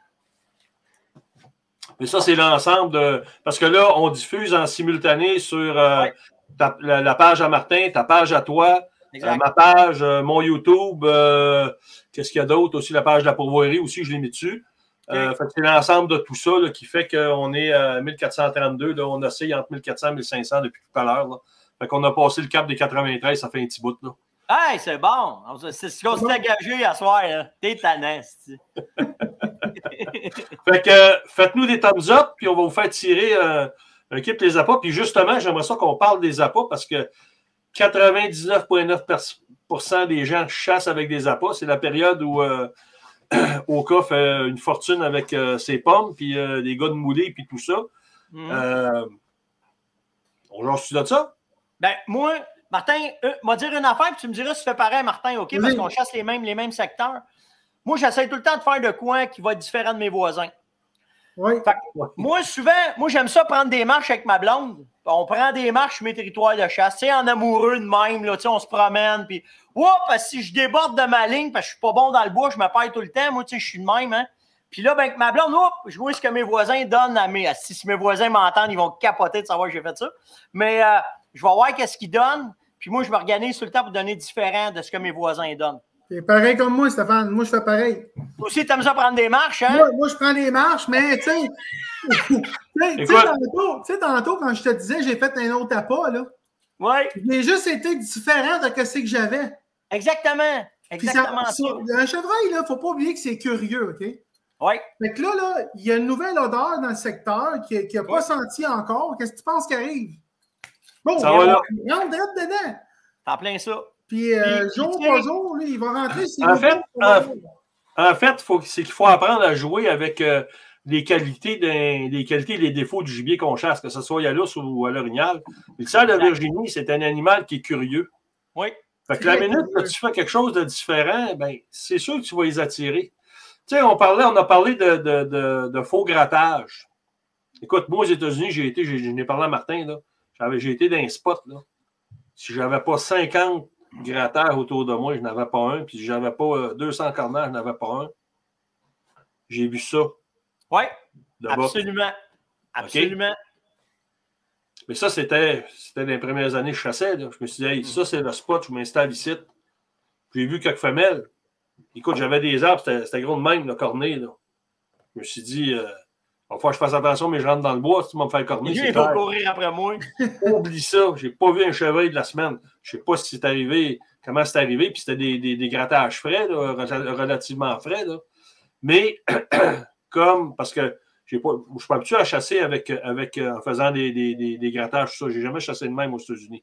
Mais ça, c'est l'ensemble de... Parce que là, on diffuse en simultané sur la page à Martin, ta page à toi, ma page, mon YouTube, qu'est-ce qu'il y a d'autre aussi, la page de la pourvoirie aussi, je l'ai mis dessus. Fait que c'est l'ensemble de tout ça là, qui fait qu'on est à 1432. Là, on oscille entre 1400 et 1500 depuis tout à l'heure. Fait qu'on a passé le cap des 93, ça fait un petit bout. Là. Hey, c'est bon! C'est ce qu'on s'est engagé à soir. T'es tannant, Fait que faites-nous des thumbs up, puis on va vous faire tirer un kit les appâts. Puis justement, j'aimerais ça qu'on parle des appâts parce que 99,9% des gens chassent avec des appâts. C'est la période où Oka fait une fortune avec ses pommes, puis des gars de moulés, puis tout ça. On jase-tu de ça? Ben, moi, Martin, m'a dire une affaire, puis tu me diras si tu fais pareil, Martin, OK? Parce qu'on chasse les mêmes secteurs. Moi, j'essaie tout le temps de faire de quoi qui va être différent de mes voisins. Oui. Moi, souvent, j'aime ça prendre des marches avec ma blonde. On prend des marches sur mes territoires de chasse. Tu sais, en amoureux de même, là, tu sais, on se promène, puis si je déborde de ma ligne, parce que je suis pas bon dans le bois, je me perds tout le temps, moi, tu sais, je suis de même, hein. Puis là, ben, avec ma blonde, je vois ce que mes voisins donnent à mes... Si mes voisins m'entendent, ils vont capoter de savoir que j'ai fait ça. Mais je vais voir qu'est-ce qu'ils donnent, puis moi, je m'organise tout le temps pour donner différent de ce que mes voisins donnent. C'est pareil comme moi, Stéphane. Moi, je fais pareil. Toi aussi, tu aimes ça prendre des marches, hein? Moi, je prends des marches, mais tu sais, tantôt, quand je te disais, j'ai fait un autre appât, là. Oui. J'ai juste été différent de ce que j'avais. Exactement. Exactement ça. Un chevreuil, là, il ne faut pas oublier que c'est curieux, OK? Oui. Fait que là, il y a une nouvelle odeur dans le secteur qui n'a pas senti encore. Qu'est-ce que tu penses qui arrive? Bon, ça va là. Il rentre direct dedans. T'en plein ça. Puis, jour par jour, lui, il va rentrer. En fait, c'est qu'il faut apprendre à jouer avec les qualités et les défauts du gibier qu'on chasse, que ce soit à l'ours ou à l'orignal. Le cerf de Virginie, c'est un animal qui est curieux. Oui. Fait que la minute que tu fais quelque chose de différent, ben, c'est sûr que tu vas les attirer. Tu sais, on a parlé de faux grattage. Écoute, moi, aux États-Unis, j'en ai parlé à Martin, là. J'ai été dans un spot, là. Si je n'avais pas 50 grattages autour de moi, je n'avais pas un. Puis si je n'avais pas 200 corners, je n'avais pas un. J'ai vu ça. Oui, absolument. Absolument. Okay? Mais ça, c'était dans les premières années que je chassais. Là. Je me suis dit, hey, ça, c'est le spot, je m'installe ici. J'ai vu quelques femelles. Écoute, j'avais des arbres, c'était gros de même, le cornet. Là. Je me suis dit, il va falloir que je fasse attention, mais je rentre dans le bois, si tu vas me faire corner. Il va courir après moi. Oublie ça, j'ai pas vu un chevreuil de la semaine. Je sais pas si c'est arrivé, comment c'est arrivé, puis c'était des grattages frais, là, relativement frais. Là. Mais, parce que je ne suis pas habitué à chasser en faisant des grattages, tout ça. J'ai jamais chassé de même aux États-Unis.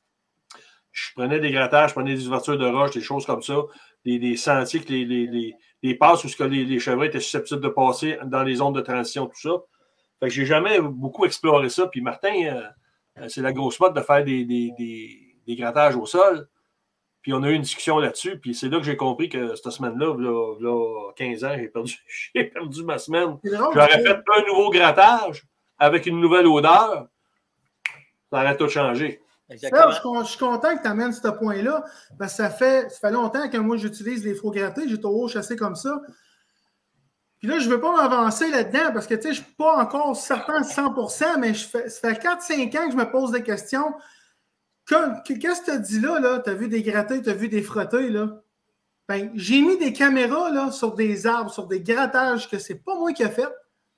Je prenais des grattages, je prenais des ouvertures de roches, des choses comme ça, des sentiers, les passes où les chevreuils étaient susceptibles de passer dans les zones de transition, tout ça. Fait que j'ai jamais beaucoup exploré ça. Puis Martin, c'est la grosse mode de faire des grattages au sol. Puis on a eu une discussion là-dessus. Puis c'est là que j'ai compris que cette semaine-là, là 15 ans, j'ai perdu ma semaine. J'aurais fait un nouveau grattage avec une nouvelle odeur. Ça aurait tout changé. Serge, je suis content que tu amènes ce point-là, parce que ça fait longtemps que moi j'utilise les faux grattés, j'ai toujours chassé comme ça. Puis là, je ne veux pas m'avancer là-dedans parce que je ne suis pas encore certain de 100%, mais ça fait 4-5 ans que je me pose des questions. Qu'est-ce que tu as dit là? Tu as vu des grattés, tu as vu des frottés, là? Ben, j'ai mis des caméras là, sur des arbres, sur des grattages que c'est pas moi qui ai fait.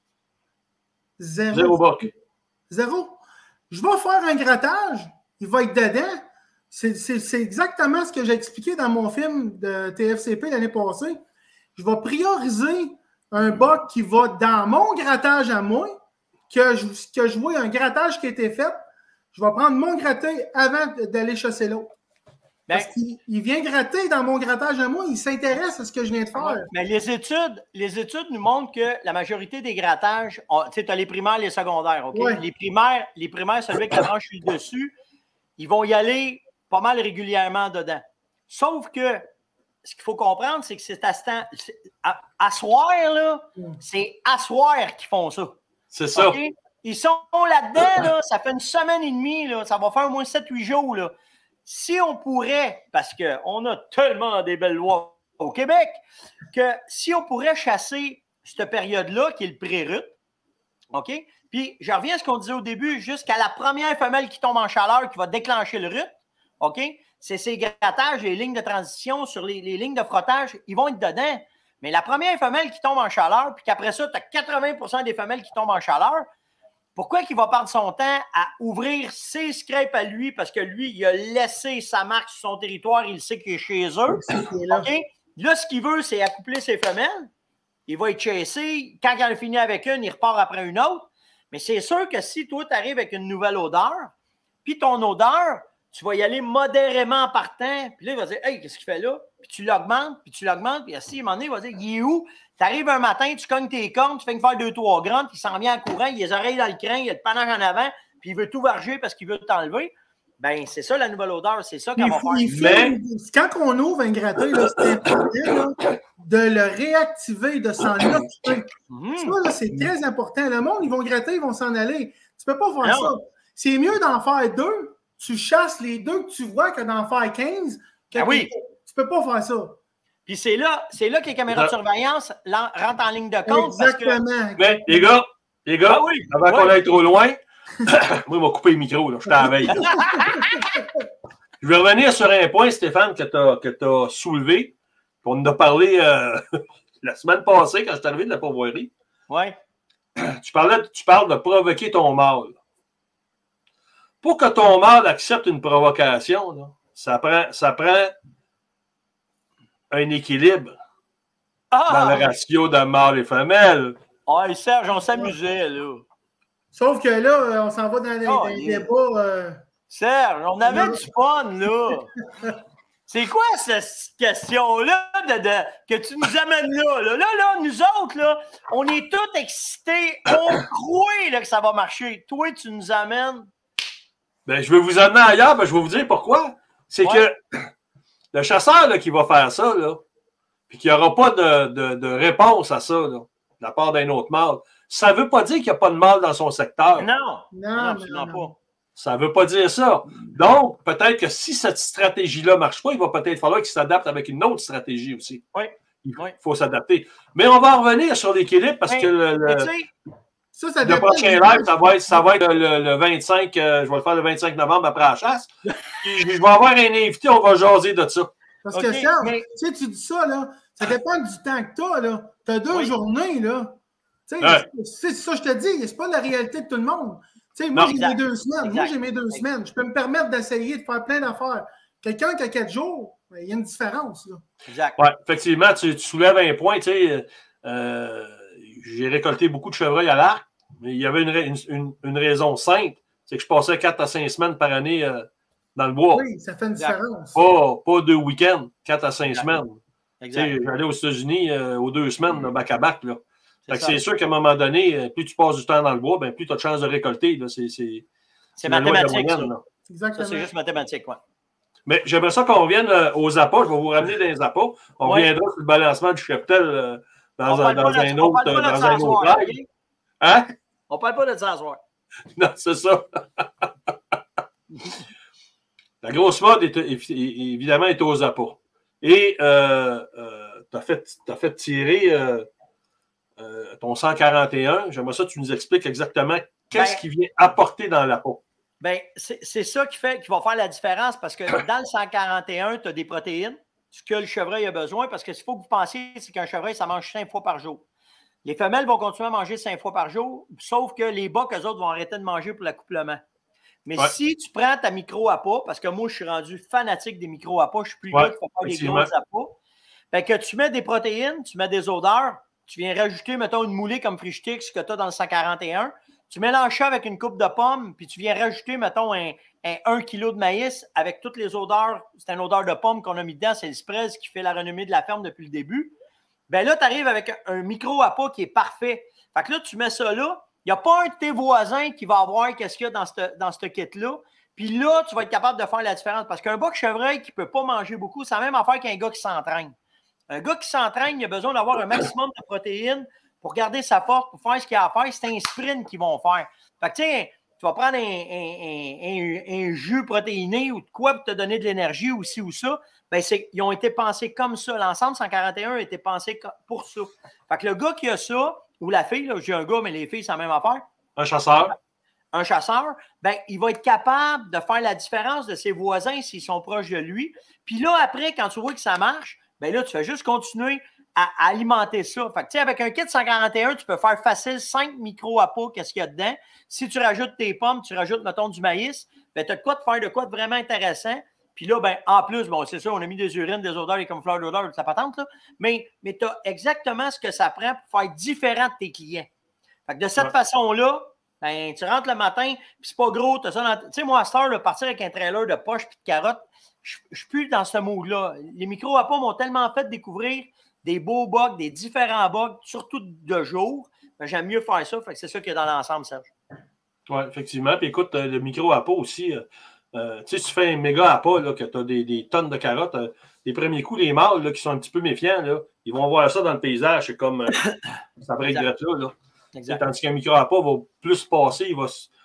Zéro buck. Zéro. Je vais faire un grattage. Il va être dedans. C'est exactement ce que j'ai expliqué dans mon film de TFCP l'année passée. Je vais prioriser un buck qui va dans mon grattage à moi, que je vois un grattage qui a été fait. Je vais prendre mon gratté avant d'aller chasser l'autre. Parce qu'il vient gratter dans mon grattage à moi, il s'intéresse à ce que je viens de faire. Mais les études nous montrent que la majorité des grattages, tu as les primaires et les secondaires. Okay? Ouais. Les primaires, celui avec la branche sur le dessus, ils vont y aller pas mal régulièrement dedans. Sauf que ce qu'il faut comprendre, c'est que c'est à soir, là, c'est à soir qu'ils font ça. C'est ça. Okay? Ils sont là-dedans, là, ça fait une semaine et demie, là, ça va faire au moins 7-8 jours. Là. Si on pourrait, parce qu'on a tellement des belles lois au Québec, que si on pourrait chasser cette période-là, qui est le pré-rut, OK? Puis, je reviens à ce qu'on disait au début, jusqu'à la première femelle qui tombe en chaleur, qui va déclencher le rut, OK? C'est ces grattages, les lignes de transition sur les lignes de frottage, ils vont être dedans. Mais la première femelle qui tombe en chaleur, puis qu'après ça, tu as 80% des femelles qui tombent en chaleur, pourquoi qu'il va perdre son temps à ouvrir ses scrapes à lui, parce que lui, il a laissé sa marque sur son territoire, il sait qu'il est chez eux. OK? Là, ce qu'il veut, c'est accoupler ses femelles. Il va être chassé. Quand il a fini avec une, il repart après une autre. Mais c'est sûr que si toi, tu arrives avec une nouvelle odeur, puis ton odeur, tu vas y aller modérément en partant, puis là, il va dire « Hey, qu'est-ce qu'il fait là? » Puis tu l'augmentes, puis à un moment donné, il va dire « Il est où? » Tu arrives un matin, tu cognes tes cornes, tu fais une faire 2-3 grandes, puis il s'en vient en courant, il a les oreilles dans le crin, il a le panache en avant, puis il veut tout varger parce qu'il veut t'enlever. Ben c'est ça la nouvelle odeur, c'est ça qu'on va faire. Quand on ouvre un gratteur, c'est important de le réactiver, de s'en occuper. Ça, c'est très important. Le monde, ils vont gratter, ils vont s'en aller. Tu ne peux pas faire ça. C'est mieux d'en faire 2. Tu chasses les 2 que tu vois que d'en faire 15. Tu ne peux pas faire ça. Puis c'est là que les caméras de surveillance rentrent en ligne de compte. Exactement. Mais les gars, avant qu'on aille trop loin, moi, il m'a coupé le micro, là. Je suis à la veille. Je vais revenir sur un point, Stéphane, que tu as soulevé. On en a parlé la semaine passée quand je suis arrivé de la pourvoirie. Oui. Tu parles de provoquer ton mâle. Pour que ton mâle accepte une provocation, là, ça prend un équilibre dans le ratio de mâle et femelle. Ah, Serge, on s'amusait, là. Sauf que là, on s'en va dans les débats. Serge, on avait du fun, là. C'est quoi cette question-là que tu nous amènes là? Là, nous autres, là, on est tous excités. On croit là, que ça va marcher. Toi, tu nous amènes. Ben, je vais vous amener ailleurs, ben, je vais vous dire pourquoi. C'est que le chasseur là, qui va faire ça, là, puis qu'il n'y aura pas de réponse à ça, là, de la part d'un autre mâle, ça ne veut pas dire qu'il n'y a pas de mâle dans son secteur. Non, absolument pas. Ça ne veut pas dire ça. Donc, peut-être que si cette stratégie-là ne marche pas, il va peut-être falloir qu'il s'adapte avec une autre stratégie aussi. Oui. Il faut s'adapter. Mais on va en revenir sur l'équilibre parce que le prochain live, ça va être le 25, je vais le faire le 25 novembre après la chasse. Puis, je vais avoir un invité, on va jaser de ça. Parce que Serge, tu dis ça, là, ça dépend du temps que tu as. Là. Tu as 2 journées, là. C'est ça que je te dis, c'est pas la réalité de tout le monde. Moi, j'ai mes 2 semaines. Je peux me permettre d'essayer de faire plein d'affaires. Quelqu'un qui a 4 jours, il y a une différence. Là. Exact. Oui, effectivement, tu soulèves un point. J'ai récolté beaucoup de chevreuils à l'arc, mais il y avait une raison simple, c'est que je passais 4 à 5 semaines par année dans le bois. Oui, ça fait une différence. Pas 2 week-ends, 4 à 5 semaines. J'allais aux États-Unis aux 2 semaines, back-à-back. C'est sûr qu'à un moment donné, plus tu passes du temps dans le bois, ben, plus tu as de chances de récolter. C'est mathématique, ça. Exactement. Ça, c'est juste mathématique, ouais. Mais j'aimerais ça qu'on revienne aux appâts. Je vais vous ramener dans les appâts. On reviendra sur le balancement du cheptel dans un autre live. Hein? On parle pas de ça ce soir. Non, c'est ça. La grosse mode, évidemment, est aux appâts. Et tu as fait tirer ton 141. J'aimerais ça que tu nous expliques exactement qu'est-ce qui vient apporter dans l'appât. Bien, c'est ça qui va faire la différence parce que dans le 141, tu as des protéines, ce que le chevreuil a besoin, parce que ce qu'il faut que vous pensiez, c'est qu'un chevreuil, ça mange 5 fois par jour. Les femelles vont continuer à manger 5 fois par jour, sauf que les bocs, eux autres, vont arrêter de manger pour l'accouplement. Mais si tu prends ta micro-appât, parce que moi, je suis rendu fanatique des micro-appâts, je suis plus gars qui fait pas des gros appâts, fait que tu mets des protéines, tu mets des odeurs, tu viens rajouter, mettons, une moulée comme Frichtix que tu as dans le 141, tu mélanges ça avec une coupe de pommes, puis tu viens rajouter, mettons, un 1 kg de maïs avec toutes les odeurs. C'est une odeur de pomme qu'on a mis dedans. C'est le Sprez qui fait la renommée de la ferme depuis le début. Bien là, tu arrives avec un micro-appât qui est parfait. Fait que là, tu mets ça là. Il n'y a pas un de tes voisins qui va avoir qu'est-ce qu'il y a dans ce kit-là. Puis là, tu vas être capable de faire la différence. Parce qu'un boc chevreuil qui ne peut pas manger beaucoup, c'est la même affaire qu'un gars qui s'entraîne. Un gars qui s'entraîne, il a besoin d'avoir un maximum de protéines pour garder sa force, pour faire ce qu'il y a à faire. C'est un sprint qu'ils vont faire. Fait que, tu sais, tu vas prendre un jus protéiné ou de quoi pour te donner de l'énergie ou ci ou ça. Ben, ils ont été pensés comme ça. L'ensemble 141 a été pensé pour ça. Fait que le gars qui a ça, ou la fille, là, j'ai un gars, mais les filles, c'est la même affaire. Un chasseur. Un chasseur, ben, il va être capable de faire la différence de ses voisins s'ils sont proches de lui. Puis là, après, quand tu vois que ça marche, ben là, tu fais juste continuer à alimenter ça. Fait que, tu sais, avec un kit 141, tu peux faire facile 5 micros à pas, qu'est-ce qu'il y a dedans. Si tu rajoutes tes pommes, tu rajoutes, mettons, du maïs, ben, tu as de quoi de faire de quoi de vraiment intéressant. Puis là, ben, en plus, bon, c'est ça, on a mis des urines, des odeurs, des camoufleurs d'odeurs, ça patente, là. Mais tu as exactement ce que ça prend pour faire différent de tes clients. Fait que de cette façon-là, ben, tu rentres le matin, puis c'est pas gros, tu sais, moi, à cette heure, partir avec un trailer de poche puis de carottes, je suis plus dans ce mood-là. Les micros à pas m'ont tellement fait découvrir des beaux bugs, des différents bugs, surtout de jour. Ben, j'aime mieux faire ça, fait que c'est ça qu'il y a dans l'ensemble, Serge. Oui, effectivement. Puis écoute, le micro à pas aussi, tu sais, si tu fais un méga à pas, là, que tu as des tonnes de carottes, les premiers coups, les mâles là, qui sont un petit peu méfiants, là, ils vont voir ça dans le paysage, c'est comme ça break direct là. Tandis qu'un micro à pas va plus passer, il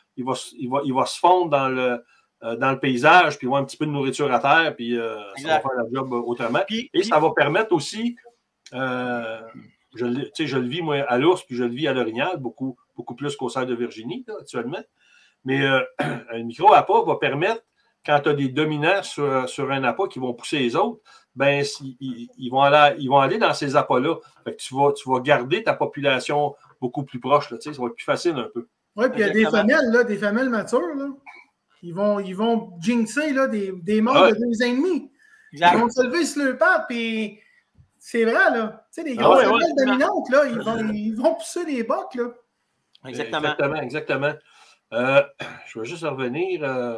va se fondre dans le paysage, puis il va avoir un petit peu de nourriture à terre, puis ça va faire le job autrement. Et ça va permettre aussi, je le vis moi à l'ours, puis je le vis à l'orignal, beaucoup plus qu'au cerf de Virginie là, actuellement. Mais un micro appât va permettre, quand tu as des dominants sur un appât qui vont pousser les autres, ben, ils vont aller dans ces appâts-là. Fait que tu vas garder ta population beaucoup plus proche. Là, ça va être plus facile un peu. Oui, puis il y a des femelles, là, des femelles matures. Là. Ils vont jinxer là, des mâles de 2 ans et demi. Ils vont se lever sur le pas, puis c'est vrai, là. Tu sais, les grosses femelles dominantes, là, ils vont pousser des bocs, là. Exactement. Je vais juste revenir.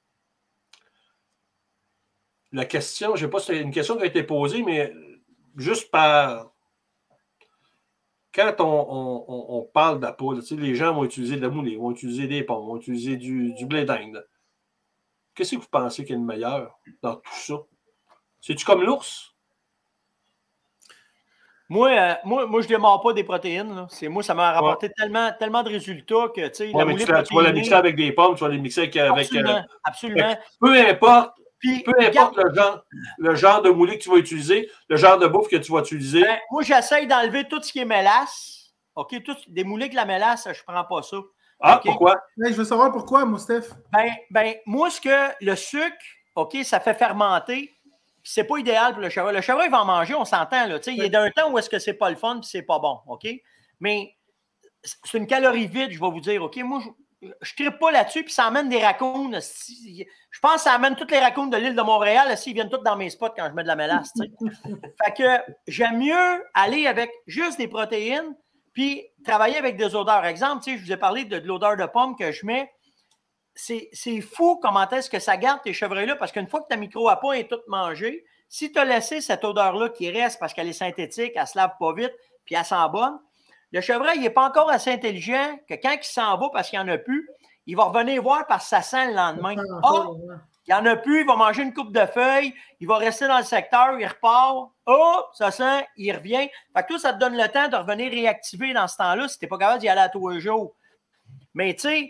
La question, je ne sais pas si c'est une question qui a été posée, mais juste par. Quand on parle d'appât, les gens vont utiliser de la moulée, vont utiliser des pommes, vont utiliser du blé d'Inde. Qu'est-ce que vous pensez qu'il y a de meilleur dans tout ça? C'est-tu comme l'ours? Moi, je ne démarre pas des protéines. Là. Moi, ça m'a rapporté tellement de résultats que, tu sais, la moulée protéinée, tu vas la mixer avec des pommes, tu vas la mixer avec... Absolument. Peu importe le genre de moulée que tu vas utiliser, le genre de bouffe que tu vas utiliser. Ben, moi, j'essaye d'enlever tout ce qui est mélasse. OK? Des moulées avec la mélasse, je ne prends pas ça. Ah, okay? Pourquoi? Je veux savoir pourquoi, moi, Steph. Moi, le sucre, OK, ça fait fermenter. C'est pas idéal pour le chevreuil. Le chevreuil va en manger, on s'entend. Là. Il y a d'un temps où est-ce que c'est pas le fun et c'est pas bon. OK? Mais c'est une calorie vide, je vais vous dire. OK? Moi, je ne trippe pas là-dessus, puis ça amène des raccoons. Je pense que ça amène toutes les raccoons de l'île de Montréal. Ils viennent tous dans mes spots quand je mets de la mélasse. Fait que j'aime mieux aller avec juste des protéines, puis travailler avec des odeurs. Exemple, je vous ai parlé de l'odeur de pomme que je mets. C'est fou comment est-ce que ça garde tes chevreuils-là, parce qu'une fois que ta micro-appât est toute mangée, si tu as laissé cette odeur-là qui reste parce qu'elle est synthétique, elle ne se lave pas vite, puis elle sent bonne, le chevreuil n'est pas encore assez intelligent que quand il s'en va parce qu'il n'y en a plus, il va revenir voir parce que ça sent le lendemain. Oh, il n'y en a plus, il va manger une coupe de feuilles, il va rester dans le secteur, il repart. Oh, ça sent, il revient. Fait que toi, ça te donne le temps de revenir réactiver dans ce temps-là si tu n'es pas capable d'y aller à tous les jours. Mais tu sais,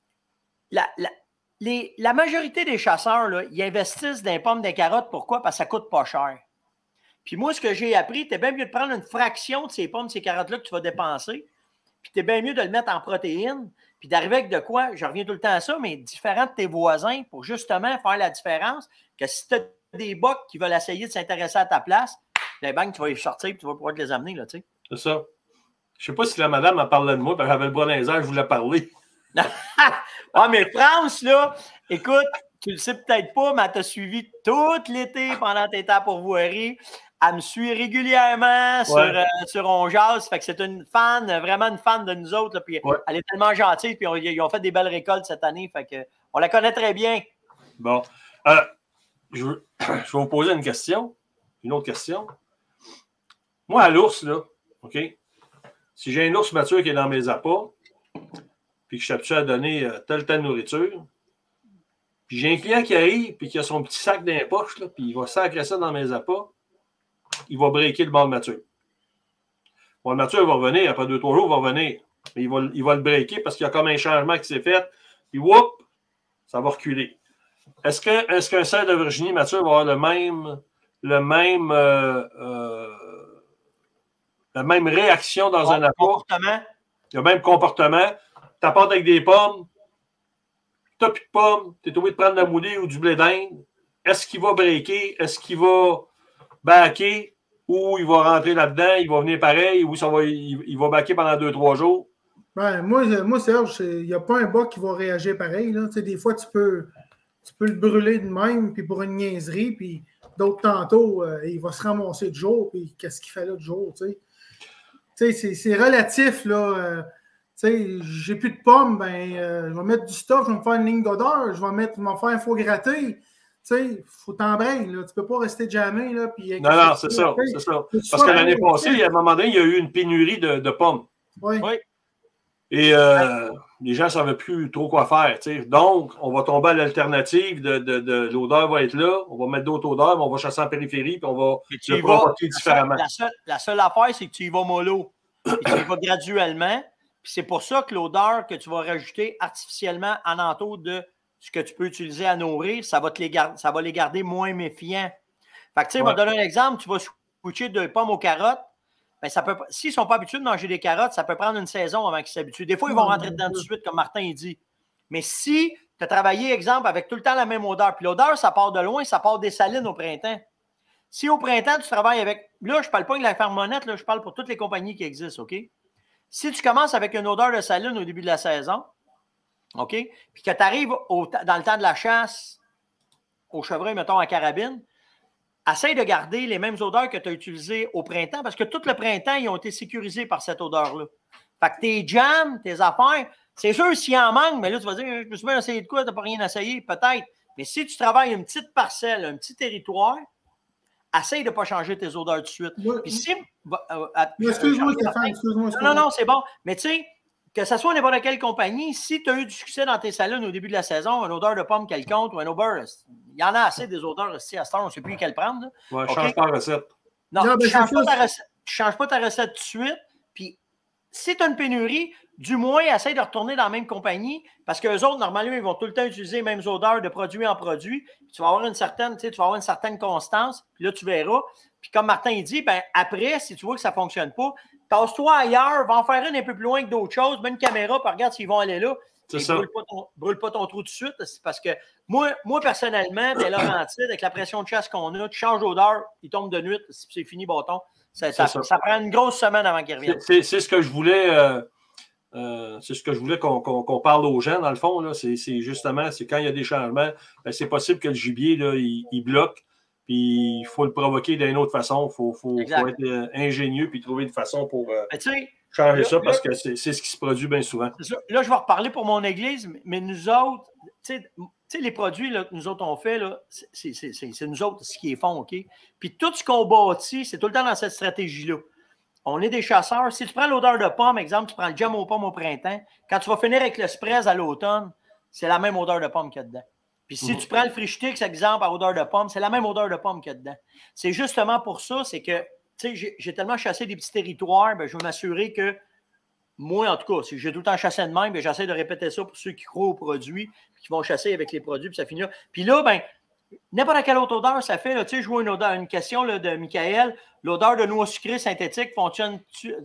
la majorité des chasseurs, là, ils investissent dans les pommes, des carottes. Pourquoi? Parce que ça ne coûte pas cher. Puis moi, ce que j'ai appris, tu es bien mieux de prendre une fraction de ces pommes, de ces carottes-là que tu vas dépenser. Puis tu es bien mieux de le mettre en protéines. Puis d'arriver avec de quoi, je reviens tout le temps à ça, mais différent de tes voisins pour justement faire la différence. Que si tu as des bocs qui veulent essayer de s'intéresser à ta place, les banques, tu vas les sortir et tu vas pouvoir te les amener. Là, tu sais. C'est ça. Je ne sais pas si la madame en parlait de moi, parce que j'avais le bras dans les airs, je voulais parler. Ah, mais France, là, écoute, tu le sais peut-être pas, mais elle t'a suivi tout l'été pendant tes temps pour voirie. Elle me suit régulièrement sur On Jase. Fait que c'est une fan, vraiment une fan de nous autres. Là, puis elle est tellement gentille. Puis ils ont fait des belles récoltes cette année. Fait que on la connaît très bien. Bon. Je vais vous poser une question. Une autre question. Moi, à l'ours, là, OK? Si j'ai un ours mature qui est dans mes appâts, puis que je suis habitué à donner telle nourriture, puis j'ai un client qui arrive, puis qui a son petit sac dans les poches, là, puis il va sacrer ça dans mes appâts, il va breaker le mâle mature. Bon, le mature va revenir, après 2-3 jours, il va revenir. Mais il va le breaker parce qu'il y a comme un changement qui s'est fait. Puis, whoop, ça va reculer. Est-ce qu'un cerf de Virginie mature va avoir la même réaction dans un apport? Le même comportement. Tu apportes avec des pommes, tu n'as plus de pommes, tu es obligé de prendre de la moulée ou du blé d'Inde. Est-ce qu'il va breaker? Est-ce qu'il va backer? Ou il va rentrer là-dedans, il va venir pareil, ou il va backer pendant 2-3 jours? Ben, moi Serge, il n'y a pas un bas qui va réagir pareil. Là. Des fois, tu peux le brûler de même, puis pour une niaiserie, puis d'autres tantôt, il va se ramasser de jour, puis qu'est-ce qu'il fait là de jour, tu sais. C'est relatif, là. J'ai plus de pommes, je vais mettre du stuff, je vais me faire une ligne d'odeur, je vais me faire un foie gratté. Il faut t'embrayer, là. Tu ne peux pas rester jamais, là. Puis, non, c'est ça. Parce que l'année passée, à un moment donné, il y a eu une pénurie de pommes. Oui. Et les gens ne savaient plus trop quoi faire. T'sais. Donc, on va tomber à l'alternative de l'odeur va être là, on va mettre d'autres odeurs, mais on va chasser en périphérie, puis on va le provoquer différemment. La seule affaire, c'est que tu y vas mollo. Puis tu y vas graduellement. Puis c'est pour ça que l'odeur que tu vas rajouter artificiellement en entour de ce que tu peux utiliser à nourrir, ça va les garder moins méfiants. Fait que, tu sais, on va donner un exemple. Tu vas switcher de pommes aux carottes. Ben, s'ils ne sont pas habitués de manger des carottes, ça peut prendre une saison avant qu'ils s'habituent. Des fois, ils vont rentrer dedans tout de suite, comme Martin il dit. Mais si tu as travaillé, exemple, avec tout le temps la même odeur, puis l'odeur, ça part de loin, ça part des salines au printemps. Si au printemps, tu travailles avec... Là, je ne parle pas de la ferme Monette, là, je parle pour toutes les compagnies qui existent, OK? Si tu commences avec une odeur de saline au début de la saison, OK? Puis que tu arrives dans le temps de la chasse, au chevreuil, mettons, en carabine, essaye de garder les mêmes odeurs que tu as utilisées au printemps parce que tout le printemps, ils ont été sécurisés par cette odeur-là. Fait que tes jams, tes affaires, c'est sûr, s'il en manque, mais là, tu vas dire, je me suis bien essayé de quoi, tu n'as pas rien essayé, peut-être. Mais si tu travailles une petite parcelle, un petit territoire, essaye de ne pas changer tes odeurs tout de suite. Puis si, excuse-moi, Stéphane, excuse-moi. Non, c'est bon. Mais tu sais, que ce soit n'importe quelle compagnie, si tu as eu du succès dans tes salons au début de la saison, une odeur de pomme quelconque ou un odeur, il y en a assez des odeurs aussi à ce temps, on ne sait plus quelle prendre. Oui, je ne change pas la recette. Non, tu ne changes pas ta recette tout de suite. Puis si tu as une pénurie, du moins, essaye de retourner dans la même compagnie parce qu'eux autres, normalement, ils vont tout le temps utiliser les mêmes odeurs de produit en produit. Tu vas avoir une certaine constance, puis là, tu verras. Puis comme Martin il dit, ben, après, si tu vois que ça ne fonctionne pas, tasse-toi ailleurs, va en faire une un peu plus loin que d'autres choses, mets une caméra, puis regarde s'ils vont aller là. Brûle pas ton trou tout de suite, parce que moi personnellement, des Laurentides, avec la pression de chasse qu'on a, tu changes d'odeur, il tombe de nuit, c'est fini, bâton. Ça prend une grosse semaine avant qu'il revienne. C'est ce que je voulais. C'est ce que je voulais qu'on parle aux gens, dans le fond. Là. C'est justement, c'est quand il y a des changements, ben, c'est possible que le gibier, là, il bloque. Puis il faut le provoquer d'une autre façon. Il faut être ingénieux puis trouver une façon pour changer ça parce que c'est ce qui se produit bien souvent. Là, je vais reparler pour mon église, mais nous autres, tu sais, les produits là, que nous autres on fait, c'est nous autres ce qui est font, OK? Puis tout ce qu'on bâtit, c'est tout le temps dans cette stratégie-là. On est des chasseurs. Si tu prends l'odeur de pomme, exemple, tu prends le jam aux pommes au printemps, quand tu vas finir avec le spraise à l'automne, c'est la même odeur de pomme qu'il y a dedans. Puis si tu prends le Frichtix, exemple, à odeur de pomme, c'est la même odeur de pomme qu'il y a dedans. C'est justement pour ça, c'est que, tu sais, j'ai tellement chassé des petits territoires, ben, je veux m'assurer que, moi, en tout cas, si j'ai tout le temps chassé de même, ben, j'essaie de répéter ça pour ceux qui croient aux produits, qui vont chasser avec les produits, puis ça finit là. Puis là, ben, n'importe quelle autre odeur, ça fait, tu sais, je vois une question là, de Michael, l'odeur de noix sucrée synthétique fonctionne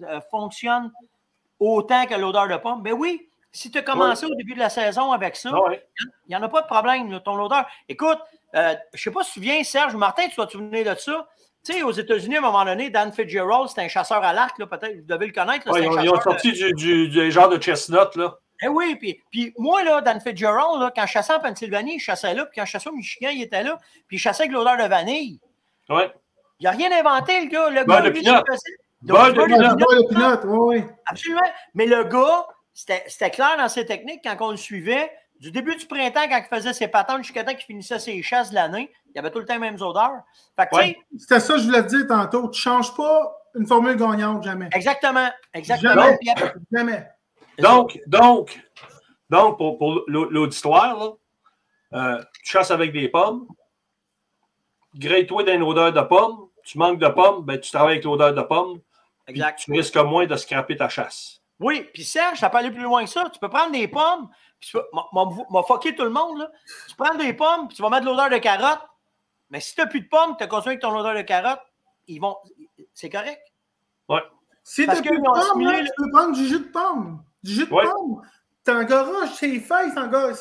autant que l'odeur de pomme? Ben oui. Si tu as commencé au début de la saison avec ça, il n'y en a pas de problème, là, ton odeur. Écoute, je ne sais pas si tu te souviens, Serge ou Martin, tu vas te souvenir de ça. Tu sais, aux États-Unis, à un moment donné, Dan Fitzgerald, c'était un chasseur à l'arc, peut-être, vous devez le connaître. Là, ils ont sorti du genre de chestnut, là. Eh oui, puis moi, là, Dan Fitzgerald, là, quand je chassais en Pennsylvanie, je chassais là, puis quand je chassais au Michigan, il était là, puis je chassais avec l'odeur de vanille. Oui. Il n'a rien inventé, le gars. Le gars, le pinot, oui. Absolument. Mais le gars, c'était clair dans ses techniques quand on le suivait. Du début du printemps, quand il faisait ses patentes, jusqu'à temps qu'il finissait ses chasses de l'année, il y avait tout le temps les mêmes odeurs. Fait que, c'était ça que je voulais te dire tantôt. Tu ne changes pas une formule gagnante, jamais. Exactement. Jamais. Donc pour l'auditoire, tu chasses avec des pommes. Grille-toi d'une odeur de pomme. Tu manques de pommes, ben, tu travailles avec l'odeur de pomme. Exact. Tu risques moins de scraper ta chasse. Oui, puis Serge, ça peut aller plus loin que ça. Tu peux prendre des pommes, puis tu m'a fucké tout le monde, là. Tu prends des pommes, puis tu vas mettre de l'odeur de carotte. Mais si tu n'as plus de pommes, tu as continué avec ton odeur de carotte, c'est correct. Oui. Si tu n'as plus de pommes, là, tu peux prendre du jus de pomme. Du jus de pomme. T'engorges ses feuilles, t'engorges.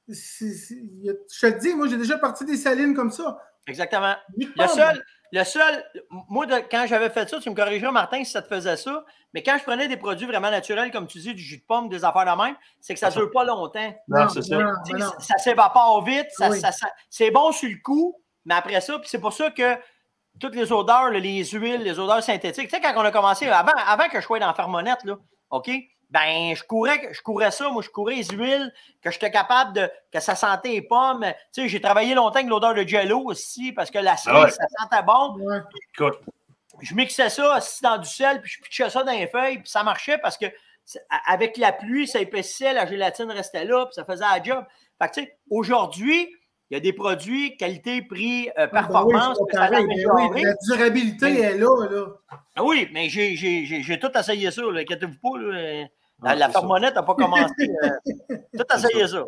Je te dis, moi, j'ai déjà parti des salines comme ça. Exactement. Le seul, moi, quand j'avais fait ça, tu me corrigeras, Martin, si ça te faisait ça, mais quand je prenais des produits vraiment naturels, comme tu dis, du jus de pomme, des affaires de même, c'est que ça ne dure pas longtemps. Non, c'est ça. Ça s'évapore vite, c'est bon sur le coup, mais après ça, puis c'est pour ça que toutes les odeurs, les huiles, les odeurs synthétiques, tu sais, quand on a commencé, avant que je sois dans Fermonette, là, OK? Ben, je courais ça, moi, je courais les huiles, que j'étais capable que ça sentait les pommes. Tu sais, j'ai travaillé longtemps avec l'odeur de Jello aussi, parce que la cerise, ça sentait bon. Ouais. Écoute. Je mixais ça assis dans du sel, puis je pitchais ça dans les feuilles, puis ça marchait parce que avec la pluie, ça épaississait, la gélatine restait là, puis ça faisait la job. Fait que, tu sais, aujourd'hui, il y a des produits qualité, prix, performance. La durabilité est là. Ah oui, mais j'ai tout essayé ça, inquiétez-vous pas. Là. La Fermonette n'a pas commencé. Tout essayé ça.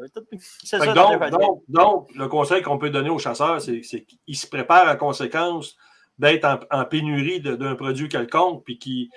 Donc, le conseil qu'on peut donner aux chasseurs, c'est qu'ils se préparent à conséquence d'être en pénurie d'un produit quelconque, puis qui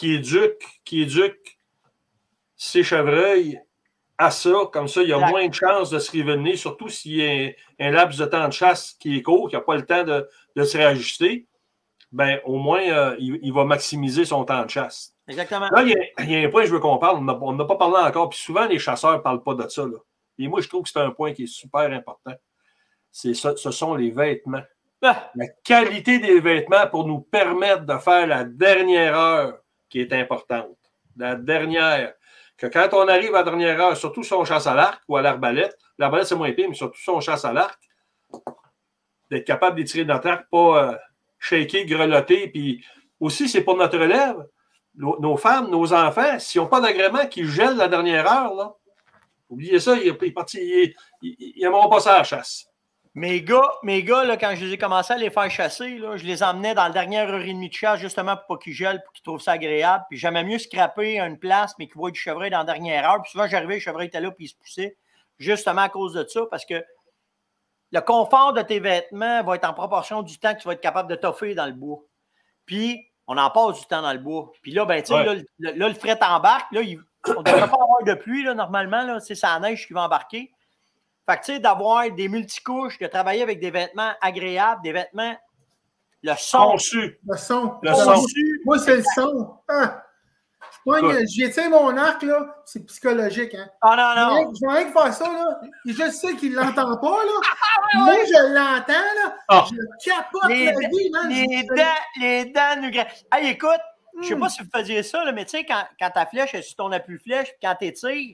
éduque ses chevreuils à ça. Comme ça, il y a moins de chances de se révéler, surtout s'il y a un laps de temps de chasse qui est court, qui n'a pas le temps de se réajuster. Ben, au moins, il va maximiser son temps de chasse. Exactement. Là, il y a un point que je veux qu'on parle. On n'a pas parlé encore. Puis souvent, les chasseurs ne parlent pas de ça. Là. Et moi, je trouve que c'est un point qui est super important. Ce sont les vêtements. La qualité des vêtements pour nous permettre de faire la dernière heure qui est importante. La dernière. Que quand on arrive à la dernière heure, surtout si on chasse à l'arc ou à l'arbalète, l'arbalète, c'est moins pire, mais surtout si on chasse à l'arc, d'être capable de tirer notre arc, pas shaker, grelotter. Puis aussi, c'est pour notre relève. Nos femmes, nos enfants, s'ils n'ont pas d'agrément qui gèlent la dernière heure, là, oubliez ça, ils n'aimeront pas ça à la chasse. Mes gars là, quand je les ai commencé à les faire chasser, là, je les emmenais dans la dernière heure et demie de chasse justement pour pas qu'ils gèlent, pour qu'ils trouvent ça agréable. Puis j'aimais mieux scraper à une place, mais qu'ils voient du chevreuil dans la dernière heure. Puis souvent, j'arrivais, le chevreuil était là, puis il se poussait, justement à cause de ça, parce que le confort de tes vêtements va être en proportion du temps que tu vas être capable de toffer dans le bois. Puis, on en passe du temps dans le bois. Puis là, ben, tu sais, là, le fret embarque. Là, on ne devrait pas avoir de pluie, là, normalement. Là, c'est la neige qui va embarquer. Fait que, tu sais, d'avoir des multicouches, de travailler avec des vêtements agréables, des vêtements. Le son. Conçu. Le son. Moi, c'est le son. J'ai tiré mon arc, là. C'est psychologique, hein. Ah non. Je vais rien faire ça, là. Je sais qu'il ne l'entend pas, là. Moi, je l'entends, là. Je capote la vie, là. Les dents nous graissent. Hey, écoute, je ne sais pas si vous faisiez ça, là, mais tu sais, quand ta flèche est sur ton appui-flèche, puis quand tu tires,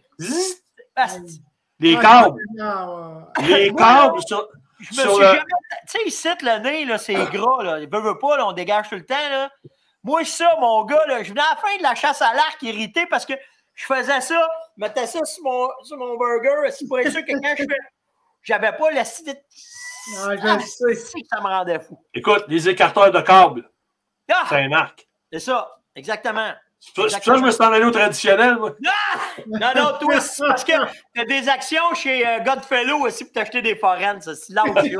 les câbles. Les câbles sur. Je me suis jamais. Tu sais, ici, le nez, là, c'est gras, là. Il veut pas, là, on dégage tout le temps, là. Moi, ça, mon gars, là, je venais à la fin de la chasse à l'arc irrité parce que je faisais ça, je mettais ça sur mon burger, pour être sûr que quand j'avais pas l'acidité. Je sais. Ça me rendait fou. Écoute, les écarteurs de câbles, c'est un arc. C'est ça, exactement. C'est ça que je me suis en allé au traditionnel, moi. Non, toi aussi, parce que tu as des actions chez Godfellow aussi pour t'acheter des foraines, ça, c'est là où tu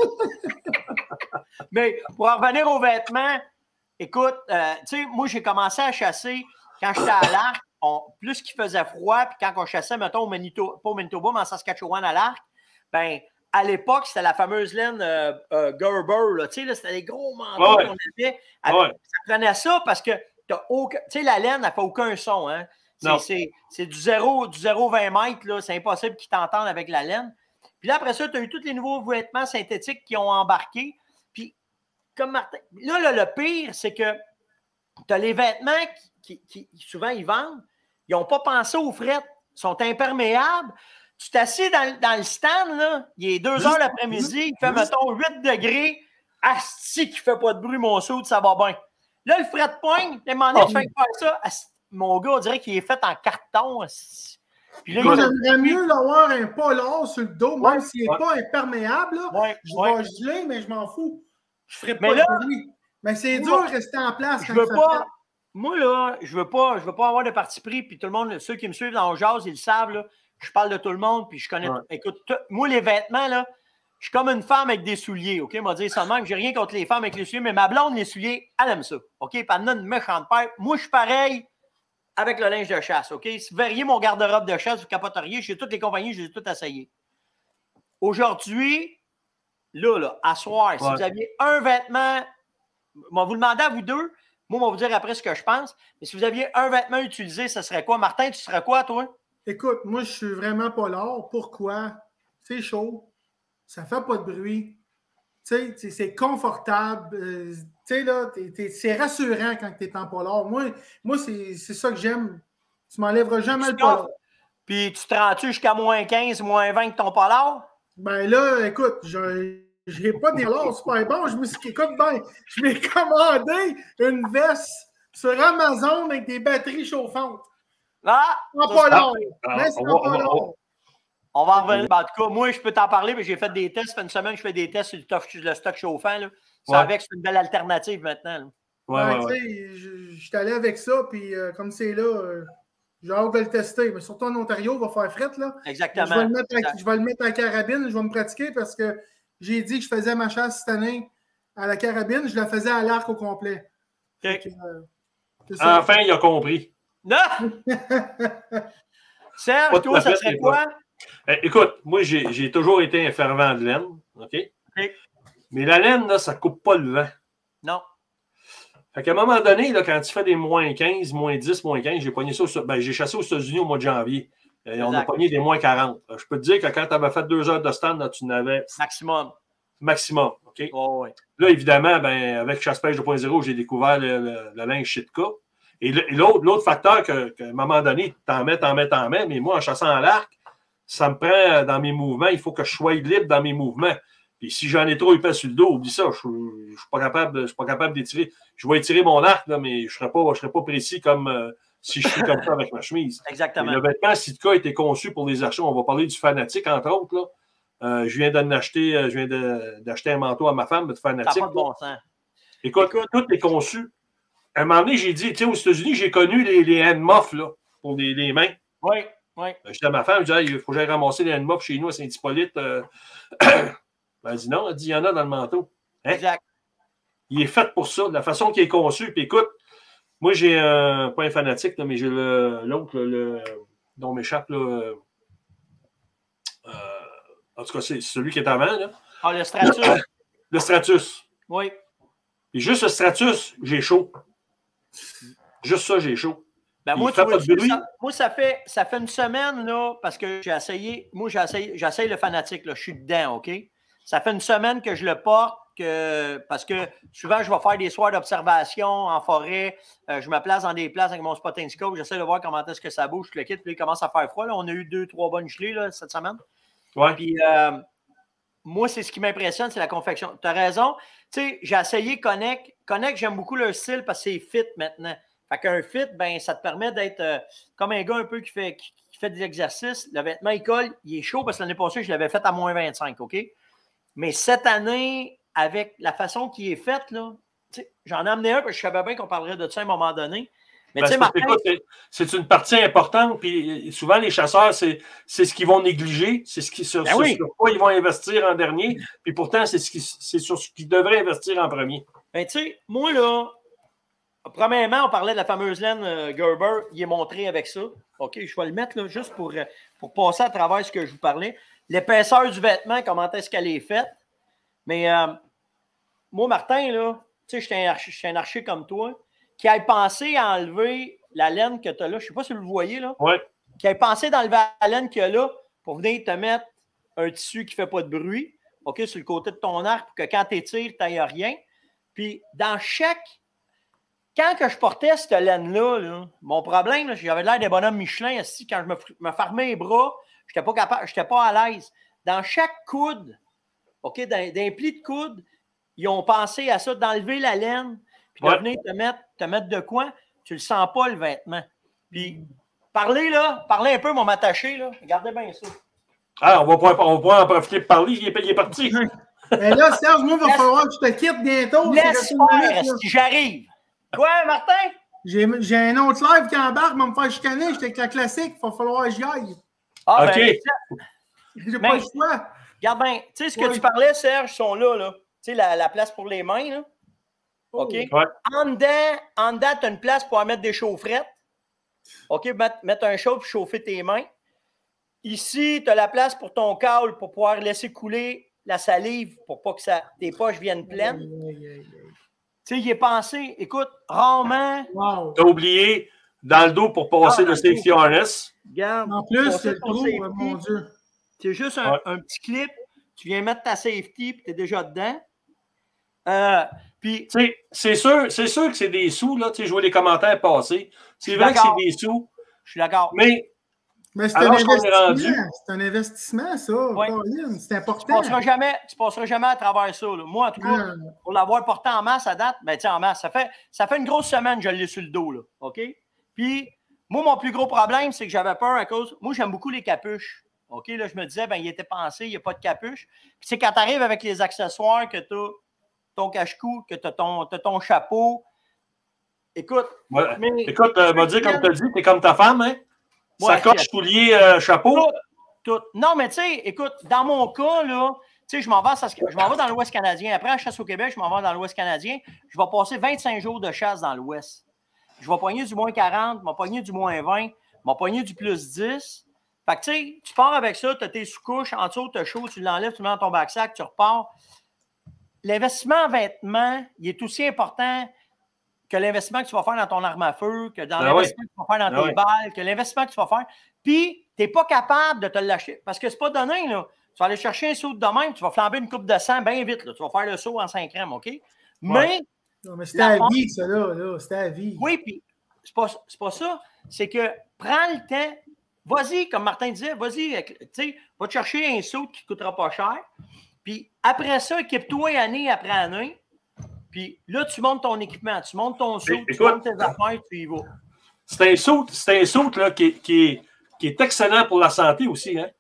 Mais pour en revenir aux vêtements, écoute, tu sais, moi, j'ai commencé à chasser quand j'étais à l'arc, plus qu'il faisait froid, puis quand on chassait, mettons, pas au Manitoba, mais en Saskatchewan à l'arc, ben, à l'époque, c'était la fameuse laine Gerber, tu sais, c'était les gros manteaux qu'on avait. Ça prenait ça parce que, tu sais, la laine, elle fait aucun son, hein. C'est du 0,20 mètres, là, c'est impossible qu'ils t'entendent avec la laine. Puis là, après ça, tu as eu tous les nouveaux vêtements synthétiques qui ont embarqué. Comme Martin. Là, le pire, c'est que tu as les vêtements qui souvent, ils vendent. Ils n'ont pas pensé aux frettes. Ils sont imperméables. Tu t'assieds dans le stand, là, il est 2 heures l'après-midi, il fait, mettons, 8 degrés. Asti qui ne fait pas de bruit, mon saut, ça va bien. Là, le fret poigne, les moment donné, tu fais faire ça. Mon gars, on dirait qu'il est fait en carton. Puis là, j'aimerais mieux l'avoir un polar sur le dos, même s'il n'est pas imperméable. Là, je vais geler, mais je m'en fous. Je ferai pas de bruit. Mais c'est dur de rester en place. Je veux pas. moi, là, je veux pas avoir de parti pris, puis tout le monde, ceux qui me suivent dans le jazz, ils le savent, là, je parle de tout le monde, puis je connais. Ouais. Écoute, moi, les vêtements, là, je suis comme une femme avec des souliers, OK? M'a dit seulement que j'ai rien contre les femmes avec les souliers, mais ma blonde, les souliers, elle aime ça, OK? Puis elle en a une méchante paire. Moi, je suis pareil avec le linge de chasse, OK? Si vous verriez mon garde-robe de chasse, vous capoteriez. J'ai toutes les compagnies, je les ai toutes essayées. Aujourd'hui, là, à soir, si vous aviez un vêtement, je vais vous demander à vous deux, moi, je vais vous dire après ce que je pense, mais si vous aviez un vêtement utilisé, ce serait quoi? Martin, tu serais quoi, toi? Écoute, moi, je suis vraiment polar. Pourquoi? C'est chaud. Ça fait pas de bruit. Tu sais, c'est confortable. Tu sais, là, c'est rassurant quand tu es en polar. Moi c'est ça que j'aime. Tu m'enlèveras jamais le polar. Puis tu te rends-tu jusqu'à moins 15, moins 20 que ton polar? Ben là, écoute, j'ai pas des polars super bons. Je me suis dit, écoute, ben, je m'ai commandé une veste sur Amazon avec des batteries chauffantes. Ah! En polar. On va en revenir. En tout cas, moi, je peux t'en parler, mais j'ai fait des tests. Ça fait une semaine que je fais des tests sur le stock chauffant. Là. Ça avec, c'est une belle alternative maintenant. Ouais. Je suis allé avec ça, puis comme c'est là, j'ai hâte de le tester. Mais surtout en Ontario, il va faire fret. Là. Exactement. Je vais le mettre à la carabine, je vais me pratiquer parce que j'ai dit que je faisais ma chasse cette année à la carabine, je la faisais à l'arc au complet. Okay. Enfin, il a compris. Non! Serge, toi, ça serait quoi? Écoute, moi, j'ai toujours été un fervent de laine, OK? Mais la laine, là, ça ne coupe pas le vent. Non. Fait qu'à un moment donné, là, quand tu fais des moins 15, moins 10, moins 15, j'ai chassé aux États-Unis au mois de janvier. Et on a pogné des moins 40. Je peux te dire que quand tu avais fait 2 heures de stand, là, tu n'avais... Maximum, OK? Oh, ouais. Là, évidemment, ben, avec Chasse-Pêche 2.0, j'ai découvert le linge Sitka. Et l'autre facteur qu'à un moment donné, t'en mets, mais moi, en chassant à l'arc, ça me prend dans mes mouvements. Il faut que je sois libre dans mes mouvements. Puis si j'en ai trop épais sur le dos, oublie ça, je ne suis pas capable d'étirer. Je vais étirer mon arc, là, mais je ne serai pas précis comme si je suis comme ça avec ma chemise. Exactement. Et le vêtement Sitka a été conçu pour les archers. On va parler du Fanatique, entre autres. Là. Je viens d'acheter un manteau à ma femme, de Fanatique. Ça n'a pas de bon sens. Écoute, tout est conçu. À un moment donné, j'ai dit, tu sais, aux États-Unis, j'ai connu les hand muffs, là, pour les mains. Oui. J'étais à ma femme, je disais, il faut que j'aille ramasser les hand muffs chez nous à Saint-Hippolyte. Elle dit non, elle dit, il y en a dans le manteau. Hein? Exact. Il est fait pour ça, de la façon qu'il est conçu. Puis écoute, moi, j'ai pas un fanatique, là, mais j'ai l'autre, dont m'échappe, là. En tout cas, c'est celui qui est avant, là. Ah, le Stratus. Le Stratus. Oui. Et juste le Stratus, j'ai chaud. Juste ça, j'ai chaud. Ben moi, ça fait une semaine, là, parce que j'essaye le Fanatique, là, je suis dedans, OK? Ça fait une semaine que je le porte, parce que souvent, je vais faire des soirs d'observation en forêt, je me place dans des places avec mon spotting scope, j'essaie de voir comment est-ce que ça bouge, je le quitte, puis il commence à faire froid, là. On a eu 2-3 bonnes gelées, là, cette semaine. Ouais. Puis, moi, c'est ce qui m'impressionne, c'est la confection. Tu as raison. Tu sais, j'ai essayé Connect. Connect, j'aime beaucoup leur style parce que c'est fit maintenant. Fait qu'un fit, ben, ça te permet d'être comme un gars un peu qui fait des exercices. Le vêtement, il colle, il est chaud parce que l'année passée, je l'avais fait à moins 25, OK? Mais cette année, avec la façon qu'il est fait, là, j'en ai amené un parce que je savais bien qu'on parlerait de ça à un moment donné. Mais tu sais, Martin... C'est une partie importante, puis souvent les chasseurs, c'est ce qu'ils vont négliger, c'est sur quoi ils vont investir en dernier, puis pourtant, c'est sur ce qu'ils devraient investir en premier. Ben, tu sais, moi, là, premièrement, on parlait de la fameuse laine Gerber, il est montré avec ça. OK, je vais le mettre là, juste pour passer à travers ce que je vous parlais. L'épaisseur du vêtement, comment est-ce qu'elle est faite. Mais moi, Martin, là, tu sais, je suis un archer comme toi, qui ait pensé à enlever la laine que tu as là. Je ne sais pas si vous le voyez, là. Ouais. Qui ait pensé d'enlever la laine qu'il y a là pour venir te mettre un tissu qui ne fait pas de bruit, OK, sur le côté de ton arc, pour que quand tu tires, tu n'ailles rien. Puis, dans chaque... Quand que je portais cette laine-là, là, mon problème, j'avais l'air des bonhommes Michelin, assis, quand je me fermais les bras, je n'étais pas à l'aise. Dans chaque coude, OK, d'un pli de coude, ils ont pensé à ça, d'enlever la laine, puis de venir te mettre de quoi? Tu le sens pas, le vêtement. Puis, parlez un peu, mon m'attaché, là. Regardez bien ça. Ah, on va pouvoir en profiter pour parler, il est parti. Mais là, Serge, moi, il va falloir que je te quitte bientôt. Laisse faire, si j'arrive. Quoi, Martin? J'ai un autre live qui embarque, va me faire chicaner. J'étais avec la classique, il va falloir que j'y aille. Ah, OK. ben, J'ai pas le choix. regarde bien, tu sais ce que tu parlais, Serge, sont là. Tu sais, la place pour les mains, là. OK? Ouais. En dedans, tu as une place pour mettre des chaufferettes. OK? Mettre un chauffe et chauffer tes mains. Ici, tu as la place pour ton câble pour pouvoir laisser couler la salive pour pas que tes poches viennent pleines. Tu sais, il est pensé, écoute, rarement. Wow. Tu as oublié dans le dos pour passer le safety harness. Regarde. En plus, c'est le trou, mon Dieu. C'est juste un petit clip. Tu viens mettre ta safety puis tu es déjà dedans. Puis, c'est sûr que c'est des sous, là. Tu sais, je vois les commentaires passer. C'est vrai que c'est des sous. Je suis d'accord. Mais c'est un investissement. C'est un investissement, ça. Ouais. C'est important. Tu ne passeras jamais à travers ça. Là. Moi, en tout cas, pour l'avoir porté en masse à date, ben, en masse, ça fait une grosse semaine que je l'ai sur le dos. Là, OK? Puis, moi, mon plus gros problème, c'est que j'avais peur à cause. Moi, j'aime beaucoup les capuches. OK? Là, je me disais, ben, il était pensé, il n'y a pas de capuche. Puis, c'est quand tu arrives avec les accessoires, que tu as ton cache-cou, que tu as ton chapeau. Écoute. Ouais. Écoute, m'a dit, comme tu as dit, tu es comme ta femme, hein? Sacoche, soulier, chapeau. Tout. Non, mais tu sais, écoute, dans mon cas, là, tu sais, je m'en vais dans l'Ouest canadien. Après la chasse au Québec, je m'en vais dans l'Ouest canadien. Je vais passer 25 jours de chasse dans l'Ouest. Je vais pogner du moins 40, je vais pogner du moins 20, je vais pogner du plus 10. Fait que, tu sais, tu pars avec ça, tu as tes sous-couches, en dessous, tu as chaud, tu l'enlèves, tu le mets dans ton backsack, tu repars. L'investissement en vêtements, il est aussi important que l'investissement que tu vas faire dans ton arme à feu, que dans l'investissement que tu vas faire dans tes balles, que l'investissement que tu vas faire. Puis, tu n'es pas capable de te le lâcher. Parce que c'est pas donné, là. Tu vas aller chercher un saut de même, tu vas flamber une coupe de sang bien vite, là. Tu vas faire le saut en 5 grammes, OK? Mais. Non, mais c'était à vie, ça, là. C'était à vie. Oui, puis, c'est pas ça. C'est que prends le temps. Vas-y, comme Martin disait, vas-y, tu sais, va te chercher un saut qui ne coûtera pas cher. Puis, après ça, équipe-toi année après année. Puis là, tu montes ton équipement, tu montes ton saut, tu montes tes affaires, tu y vas. C'est un saut là, qui est excellent pour la santé aussi. Hein?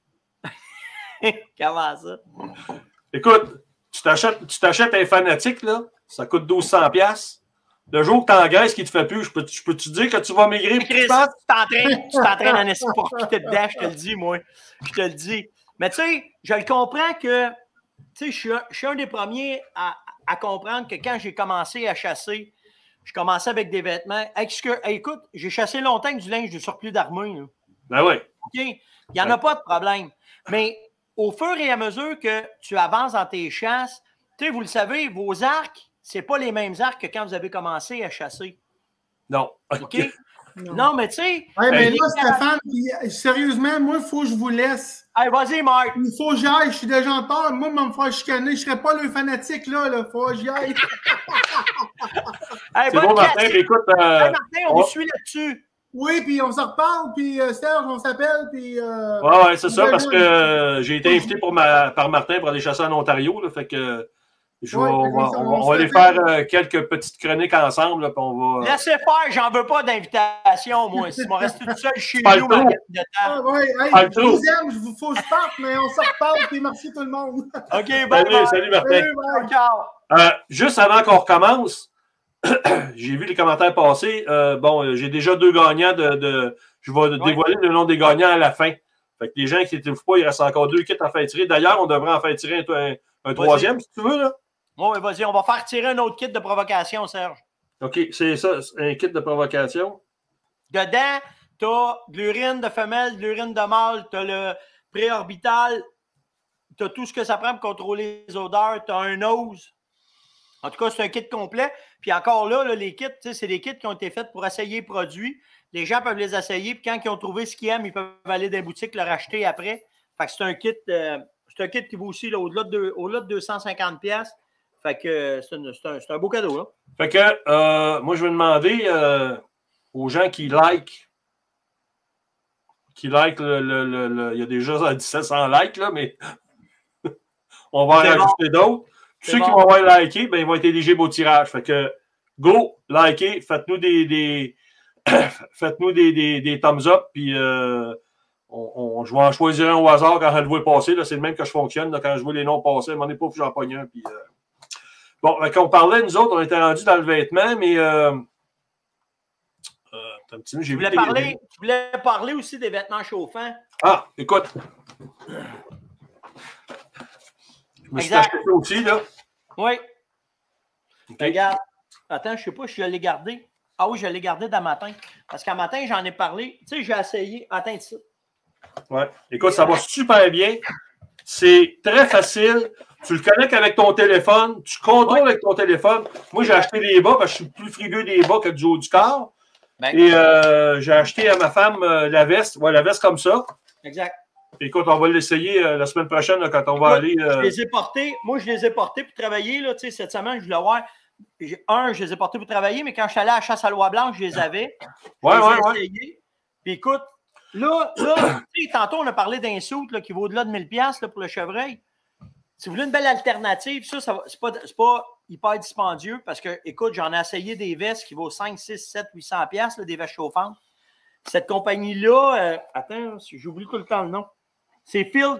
Comment ça? Écoute, tu t'achètes un fanatique, là, ça coûte 1200$. Le jour que tu engraisses qui ne te fait plus, je peux te dire que tu vas maigrir. Chris, tu t'entraînes en esprit pour quitter dedans, je te le dis, moi. Je te le dis. Mais tu sais, je le comprends que, tu sais, je suis un des premiers à comprendre que quand j'ai commencé à chasser, je commençais avec des vêtements. Écoute, j'ai chassé longtemps avec du linge de surplus d'armée. Ben oui. OK? Il n'y en a pas de problème. Mais au fur et à mesure que tu avances dans tes chasses, tu sais, vous le savez, vos arcs, ce n'est pas les mêmes arcs que quand vous avez commencé à chasser. Non. OK? Non, mais tu sais. Ouais, mais là, Stéphane, sérieusement, moi, il faut que je vous laisse. Allez, vas-y, Marc. Il faut que j'aille, je suis déjà en retard. Moi, je vais me faire chicaner. Je ne serai pas le fanatique, là. Il faut que j'y aille. Hey, c'est bon, Martin, mais écoute. Hey, Martin, on suit là-dessus. Oui, puis on se reparle, puis Serge, on s'appelle, puis... ouais, c'est ça, parce que j'ai été invité par Martin pour aller chasser en Ontario, là, fait que... on va aller faire quelques petites chroniques ensemble. Là, on va... Laissez faire, j'en veux pas d'invitation, moi. Si je reste tout seul chez nous, ma de temps. Je vous aime, il faut que je parte, mais on se reparle, puis merci tout le monde. OK, bye. Salut Martin. Ciao. Juste avant qu'on recommence, j'ai vu les commentaires passer. J'ai déjà 2 gagnants je vais dévoiler le nom des gagnants à la fin. Fait que les gens qui ne trouvent pas, il reste encore 2 kits à faire tirer. D'ailleurs, on devrait en faire tirer un troisième, si tu veux, là. Oui, vas-y, on va faire tirer un autre kit de provocation, Serge. OK, c'est ça, un kit de provocation. Dedans, tu as de l'urine de femelle, de l'urine de mâle, tu as le préorbital, tu as tout ce que ça prend pour contrôler les odeurs, tu as un nose. En tout cas, c'est un kit complet. Puis encore là, les kits, c'est des kits qui ont été faits pour essayer les produits. Les gens peuvent les essayer, puis quand ils ont trouvé ce qu'ils aiment, ils peuvent aller dans les boutiques le racheter après. Fait que c'est un kit qui vaut aussi là, au-delà de 250$. Fait que c'est un beau cadeau, là. Fait que moi, je vais demander aux gens qui like. Il y a déjà 1700 likes, là, mais on va en rajouter d'autres. Tous ceux qui vont avoir liké, ben, ils vont être éligibles au tirage. Fait que go, likez, faites-nous faites-nous des thumbs up, puis je vais en choisir un au hasard quand je le vois passer. C'est le même que je fonctionne. Là, quand je vois les noms passer, je m'en ai pas, puis j'en pogne un. Puis, Bon, quand on parlait, nous autres, on était rendus dans le vêtement, mais Un petit, j'ai Tu voulais parler aussi des vêtements chauffants. Ah, écoute. Je me suis acheté ça aussi, là. Oui. Okay. Regarde. Attends, je ne sais pas si je l'ai gardé. Ah oui, je l'ai gardé d'un matin. Parce qu'un matin, j'en ai parlé. Tu sais, j'ai essayé. Attends ici. Ouais. Écoute, ça va super bien. C'est très facile. Tu le connectes avec ton téléphone. Tu contrôles avec ton téléphone. Moi, j'ai acheté des bas parce que je suis plus frileux des bas que du haut du corps. Ben. Et j'ai acheté à ma femme la veste. Ouais, la veste comme ça. Exact. Écoute, on va l'essayer la semaine prochaine là, quand on va aller. Je les ai portés. Moi, je les ai portés pour travailler. Là, cette semaine, je voulais voir. Je les ai portés pour travailler, mais quand je suis allé à la chasse à Loi Blanche, je les avais. Je les ai essayés. Puis écoute, là tantôt, on a parlé d'un suit qui vaut au-delà de 1000$ là, pour le chevreuil. Si vous voulez une belle alternative, c'est pas hyper dispendieux parce que, écoute, j'en ai essayé des vestes qui vaut 5, 6, 7, 800$, là, des vestes chauffantes. Cette compagnie-là, attends, j'oublie tout le temps le nom. C'est Field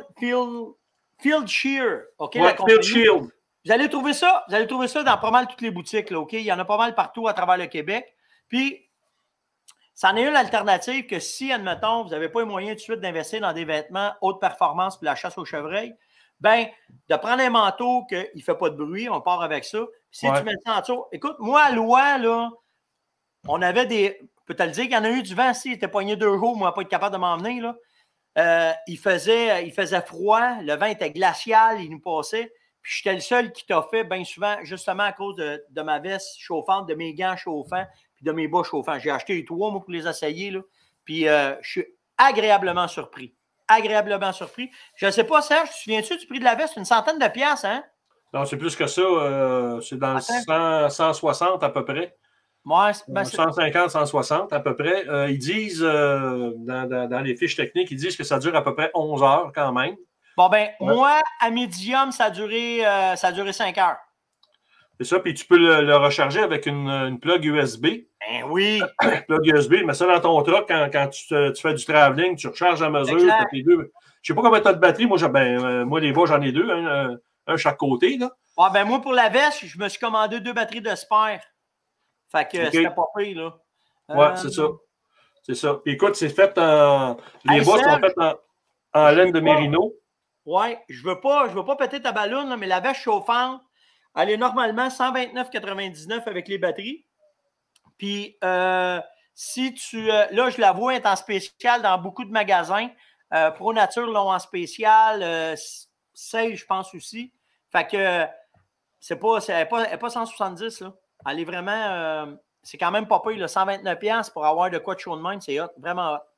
Shear. OK, ouais, Field Shield. Vous allez trouver ça dans pas mal toutes les boutiques, là, OK? Il y en a pas mal partout à travers le Québec. Puis, c'en est une alternative que si, admettons, vous n'avez pas les moyens tout de suite d'investir dans des vêtements haute performance pour la chasse au chevreuil, bien, de prendre un manteau qu'il ne fait pas de bruit, on part avec ça. Puis si tu mets ça en dessous, écoute, moi, à Loin, là, on avait des. Je peux te le dire qu'il y en a eu du vent, s'il était poigné 2 jours, moi, pas être capable de m'emmener, là. Il faisait froid, le vent était glacial, il nous passait. Puis j'étais le seul qui t'a fait bien souvent, justement à cause de ma veste chauffante, de mes gants chauffants, puis de mes bas chauffants. J'ai acheté les 3, moi, pour les essayer, là. Puis je suis agréablement surpris. Agréablement surpris. Je ne sais pas, Serge, tu te souviens-tu du prix de la veste? Une centaine de piastres, hein? Non, c'est plus que ça. C'est dans le 160 à peu près. Ouais, 150, 160 à peu près. Ils disent, dans les fiches techniques, ils disent que ça dure à peu près 11 heures quand même. Bon, ben, moi, à Medium, ça a duré 5 heures. C'est ça, puis tu peux le recharger avec une plug USB. Ben oui. Plug USB, mets ça dans ton truck quand tu fais du traveling, tu recharges à mesure. Tes deux. Je ne sais pas combien tu as de batterie. Moi, les bas, j'en ai 2, un chaque côté. Là. Ouais, ben moi, pour la veste, je me suis commandé 2 batteries de spare. Fait que c'était pas pire, là. Ouais, c'est ça. C'est ça. Puis écoute, c'est fait en. Les bas sont faits en laine de mérino. Ouais, je veux pas péter ta balloune, là, mais la veste chauffante, elle est normalement 129,99 avec les batteries. Puis, si tu. Là, je la vois être en spécial dans beaucoup de magasins. Pro Nature l'ont en spécial. Sage, je pense aussi. Fait que, elle n'est pas 170, là. Elle est vraiment. C'est quand même pas pire, là. 129$ pour avoir de quoi de chaud de même. C'est hot. Vraiment hot.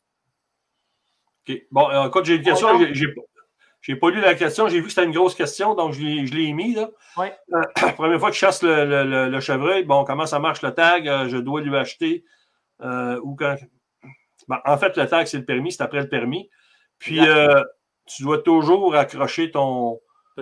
OK. Bon, écoute, j'ai une question. J'ai pas lu la question. J'ai vu que c'était une grosse question, donc je l'ai mis. Là. Ouais. Première fois que je chasse le chevreuil, bon, comment ça marche le tag? Je dois lui acheter. Ou quand... Ben, en fait, le tag, c'est le permis, c'est après le permis. Puis, tu dois toujours accrocher ton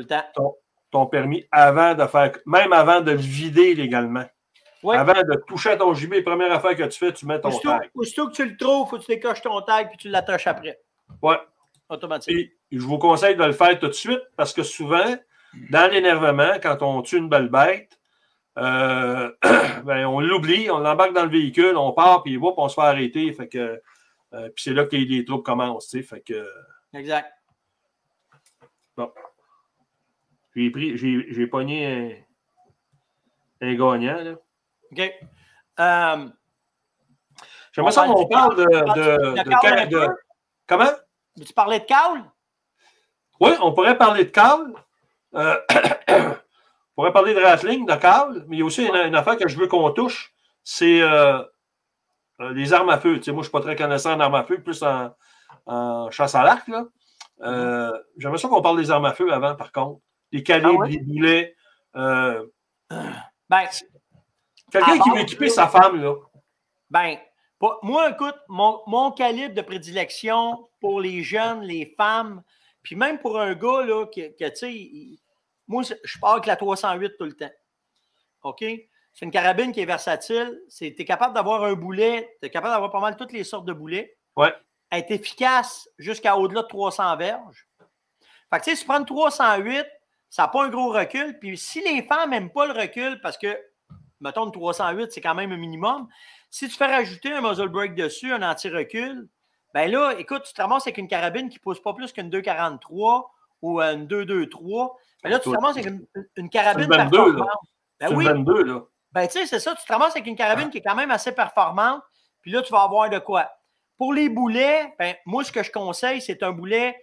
permis même avant de le vider légalement. Ouais. Avant de toucher à ton gibier, première affaire que tu fais, tu mets ton tag. Aussitôt que tu le trouves, il faut que tu décoches ton tag puis tu l'attaches après. Ouais. Automatique. Et je vous conseille de le faire tout de suite parce que souvent, dans l'énervement, quand on tue une belle bête, ben, on l'oublie, on l'embarque dans le véhicule, on part, puis on se fait arrêter. Fait que, puis c'est là que les troubles commencent. Fait que, exact. Bon. J'ai pogné un gagnant. Là. OK. J'aimerais ça qu'on parle de comment? Tu parlais de caule? Oui, on pourrait parler de caule. On pourrait parler de rattling, de caule, mais il y a aussi une affaire que je veux qu'on touche, c'est les armes à feu. Tu sais, moi, je ne suis pas très connaissant en armes à feu, plus en chasse à l'arc. J'aimerais ça qu'on parle des armes à feu avant, par contre. Les calibres, les boulets. Quelqu'un qui veut équiper sa femme, là. Ben, moi, écoute, mon calibre de prédilection pour les jeunes, les femmes, puis même pour un gars, là, que tu sais, moi, je pars avec la 308 tout le temps. OK? C'est une carabine qui est versatile. Tu es capable d'avoir un boulet, tu es capable d'avoir pas mal toutes les sortes de boulets. Ouais. Elle est efficace jusqu'à au-delà de 300 verges. Fait que, tu sais, si tu prends une 308, ça n'a pas un gros recul. Puis si les femmes n'aiment pas le recul, parce que, mettons, une 308, c'est quand même un minimum, Si tu fais rajouter un muzzle brake dessus, un anti-recul, ben là, écoute, tu te ramasses avec une carabine qui ne pousse pas plus qu'une 2,43 ou une 2,23. Ben là, tu te ramasses avec une carabine performante. Ben oui. 22, là. Ben, tu sais, c'est ça. Tu te ramasses avec une carabine qui est quand même assez performante. Puis là, tu vas avoir de quoi. Pour les boulets, ben, moi, ce que je conseille, c'est un boulet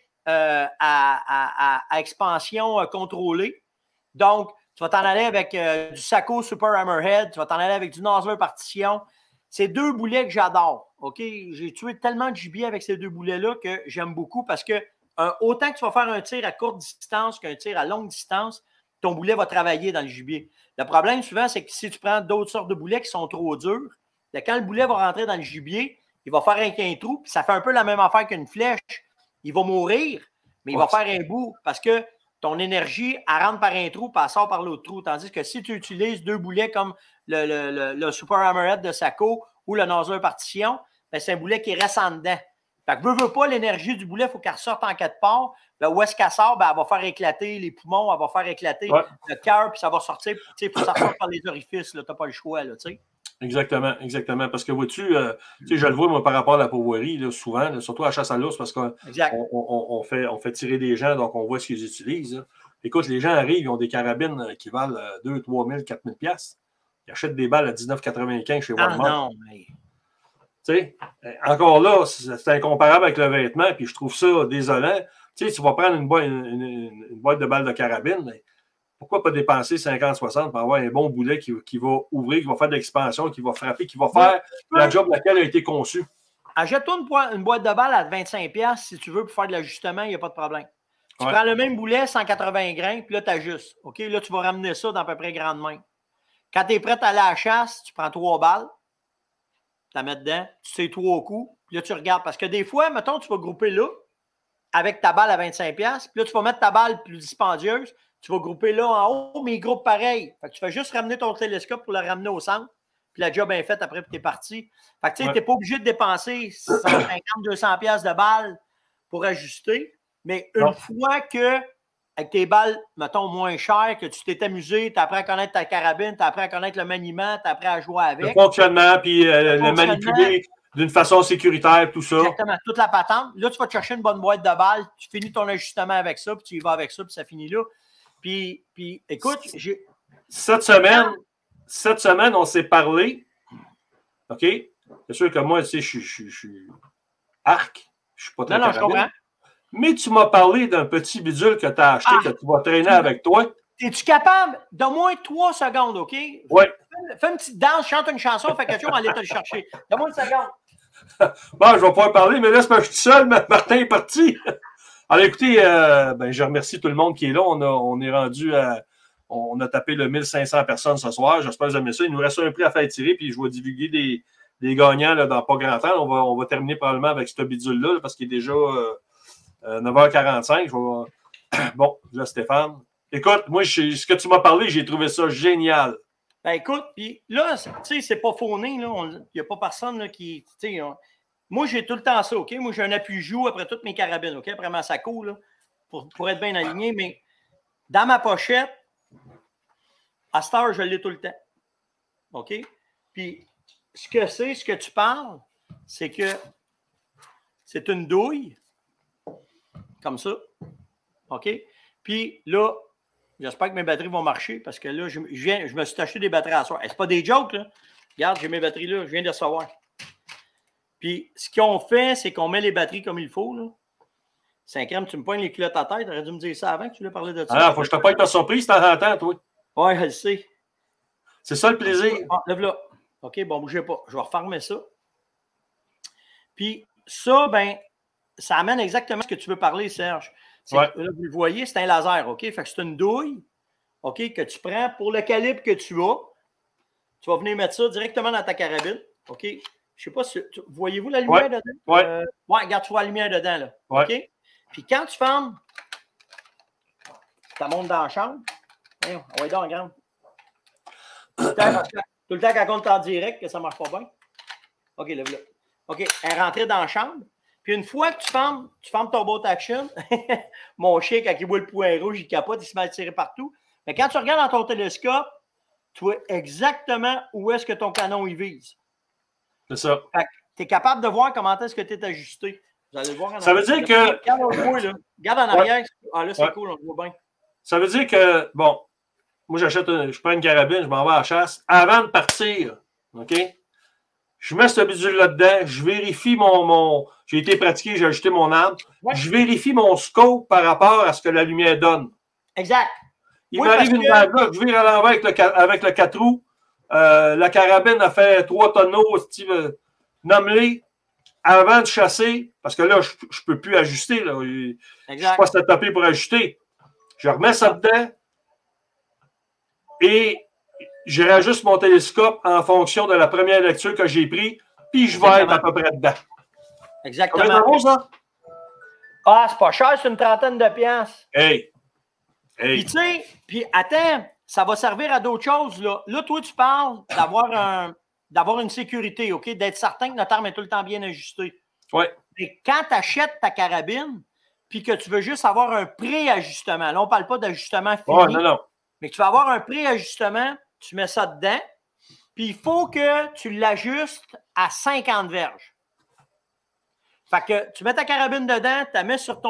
à expansion contrôlée. Donc, tu vas t'en aller avec du Sako Super Hammerhead. Tu vas t'en aller avec du Nosler Partition. C'est deux boulets que j'adore. OK? J'ai tué tellement de gibier avec ces deux boulets-là que j'aime beaucoup parce que autant que tu vas faire un tir à courte distance qu'un tir à longue distance, ton boulet va travailler dans le gibier. Le problème, souvent, c'est que si tu prends d'autres sortes de boulets qui sont trop durs, quand le boulet va rentrer dans le gibier, il va faire un trou, puis ça fait un peu la même affaire qu'une flèche. Il va mourir, mais il va faire un bout parce que ton énergie, elle rentre par un trou, puis elle sort par l'autre trou. Tandis que si tu utilises deux boulets comme le Super Hammerhead de Sako ou le Nosler Partition, ben c'est un boulet qui reste en dedans. Fait que veux pas l'énergie du boulet, il faut qu'elle ressorte en quatre parts. Ben, où est-ce qu'elle sort? Ben, elle va faire éclater les poumons, elle va faire éclater le cœur, puis ça va sortir. Il faut que ça sorte par les orifices. Tu n'as pas le choix. Là, exactement, exactement. Parce que vois-tu, je le vois moi, par rapport à la pourvoirie, là, souvent, là, surtout à la chasse à l'ours, parce qu'on fait tirer des gens, donc on voit ce qu'ils utilisent. Là. Écoute, les gens arrivent, ils ont des carabines qui valent 2 000, 3 000, 4 000 $. Ils achètent des balles à 19,95 chez Walmart. Non, mais... Tu sais, encore là, c'est incomparable avec le vêtement, puis je trouve ça désolant. Tu sais, tu vas prendre une boîte de balles de carabine, mais pourquoi pas dépenser 50-60 pour avoir un bon boulet qui va ouvrir, qui va faire de l'expansion, qui va frapper, qui va faire la job laquelle a été conçue? Achète-toi une boîte de balles à 25 $ si tu veux pour faire de l'ajustement, il n'y a pas de problème. Tu prends le même boulet, 180 grains, puis là, tu ajustes. OK? Là, tu vas ramener ça dans à peu près grande main. Quand tu es prêt à aller à la chasse, tu prends 3 balles, tu la mets dedans, tu sais 3 coups, puis là, tu regardes. Parce que des fois, mettons, tu vas grouper là, avec ta balle à 25 $, puis là, tu vas mettre ta balle plus dispendieuse, tu vas grouper là en haut, mais ils groupent pareil. Fait que tu fais juste ramener ton télescope pour le ramener au centre, puis la job est faite après, puis tu es parti. Fait que tu n'es pas obligé de dépenser 150-200 $ de balles pour ajuster, mais une fois que, avec tes balles, mettons, moins chères, que tu t'es amusé, tu as appris à connaître ta carabine, tu as appris à connaître le maniement, tu as appris à jouer avec. Le fonctionnement, puis le manipuler d'une façon sécuritaire, tout ça. Exactement, toute la patente. Là, tu vas te chercher une bonne boîte de balles, tu finis ton ajustement avec ça, puis tu y vas avec ça, puis ça finit là. Puis écoute, Cette semaine, on s'est parlé. OK? C'est sûr que moi, tu sais, je suis arc. Je suis pas très carabine. Je comprends. Mais tu m'as parlé d'un petit bidule que tu as acheté, que tu vas traîner avec toi. Es-tu capable de moins 3 secondes, OK? Oui. Fais une petite danse, chante une chanson, fais quelque chose, on va aller te le chercher. Donne-moi une seconde. Bon, je vais pouvoir parler, mais là, c'est parce que je suis seul, Martin est parti. Alors, écoutez, je remercie tout le monde qui est là. On est rendu à... On a tapé le 1500 personnes ce soir. J'espère que vous aimez ça. Il nous reste un prix à faire tirer, puis je vais divulguer des gagnants là, dans pas grand temps. On va terminer probablement avec ce bidule-là, parce qu'il est déjà 9h45. Bon, là, Stéphane. Écoute, moi, ce que tu m'as parlé, j'ai trouvé ça génial. Ben écoute, puis là, tu sais, c'est pas fauné, là. Il n'y a pas personne là, qui. Moi, j'ai tout le temps ça, OK? Moi, j'ai un appui-joue après toutes mes carabines, OK? Après ma Sako, là, pour être bien aligné, mais dans ma pochette, à cette heure, je l'ai tout le temps. OK? Puis, ce que tu parles, c'est que c'est une douille, comme ça. OK? Puis là, j'espère que mes batteries vont marcher parce que là, je me suis acheté des batteries à soir. C'est pas des jokes, là. Regarde, j'ai mes batteries là, je viens de recevoir. Puis, ce qu'on fait, c'est qu'on met les batteries comme il faut, là. Saint-Crème, tu me pognes les culottes à tête. Tu aurais dû me dire ça avant que tu voulais parler de ça. Ah, faut que je te pas être surprise, t'en entends, toi. Oui, je le sais. C'est ça le plaisir. Lève là. OK, bon, bougez pas. Je vais refermer ça. Puis, ça, ben, ça amène exactement ce que tu veux parler, Serge. Là, vous le voyez, c'est un laser, OK? Fait que c'est une douille, OK, que tu prends pour le calibre que tu as. Tu vas venir mettre ça directement dans ta carabine, OK? Je sais pas si... Voyez-vous la lumière dedans? Oui. Regarde, tu vois la lumière dedans, là. Ouais. OK? Puis quand tu fermes, tu montes dans la chambre. Voyons, on va être en grande. Tout le temps qu'elle compte en direct, que ça ne marche pas bien. OK, lève-le. OK, elle est rentrée dans la chambre. Puis une fois que tu fermes ton boat action, mon chien, quand il voit le point rouge, il capote, il se met à tirer partout. Mais quand tu regardes dans ton télescope, tu vois exactement où est-ce que ton canon il vise. C'est ça. Tu es capable de voir comment est-ce que tu es ajusté. Vous allez le voir en Ça veut dire que... Regarde en arrière. Ah là, c'est cool, on le voit bien. Ça veut dire que, bon, moi, je prends une carabine, je m'en vais à la chasse. Avant de partir, OK? Je mets ce bidule-là dedans, je vérifie j'ai été pratiqué, j'ai ajusté mon arme. Ouais. Je vérifie mon scope par rapport à ce que la lumière donne. Exact. Il m'arrive une bague là, je vire à l'envers avec le 4 roues. La carabine a fait 3 tonneaux, nomme-les. Avant de chasser, parce que là, je ne peux plus ajuster. Là. Je ne suis pas setupé pour ajuster. Je remets ça dedans et je rajuste mon télescope en fonction de la première lecture que j'ai prise, puis je vais être à peu près dedans. Exactement. Ça va, ça? Ah, c'est pas cher, c'est une trentaine de piastres. Hey! Puis tu sais, puis attends, ça va servir à d'autres choses. Là, toi, tu parles d'avoir une sécurité, OK? D'être certain que notre arme est tout le temps bien ajustée. Oui. Mais quand tu achètes ta carabine, puis que tu veux juste avoir un préajustement, là, on ne parle pas d'ajustement fini, non. Mais que tu vas avoir un préajustement, tu mets ça dedans, puis il faut que tu l'ajustes à 50 verges. Fait que tu mets ta carabine dedans, tu la mets sur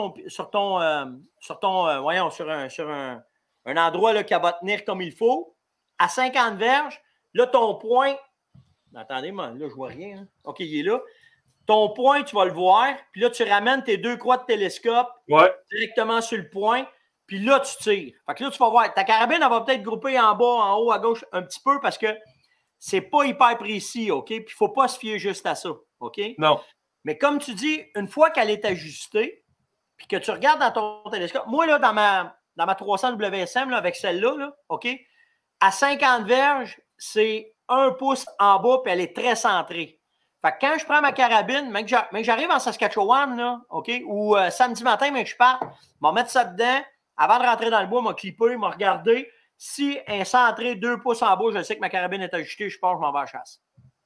un endroit là, qui va tenir comme il faut, à 50 verges. Là, ton point, attendez, là, je vois rien. Hein? OK, il est là. Ton point, tu vas le voir, puis là, tu ramènes tes 2 croix de télescope directement sur le point, puis là, tu tires. Fait que là, tu vas voir, ta carabine, elle va peut-être grouper en bas, en haut, à gauche, un petit peu, parce que c'est pas hyper précis, OK? Puis il ne faut pas se fier juste à ça, OK? Non. Mais comme tu dis, une fois qu'elle est ajustée, puis que tu regardes dans ton télescope, moi, là, dans ma 300 WSM, là, avec celle-là, là, OK? À 50 verges, c'est 1 pouce en bas, puis elle est très centrée. Fait que quand je prends ma carabine, mais que j'arrive en Saskatchewan, là, OK, ou samedi matin, mais que je parte, je vais mettre ça dedans, avant de rentrer dans le bois, je vais clipper, je vais regarder. Si elle est centrée 2 pouces en bas, je sais que ma carabine est ajustée, je pense que je m'en vais à la chasse.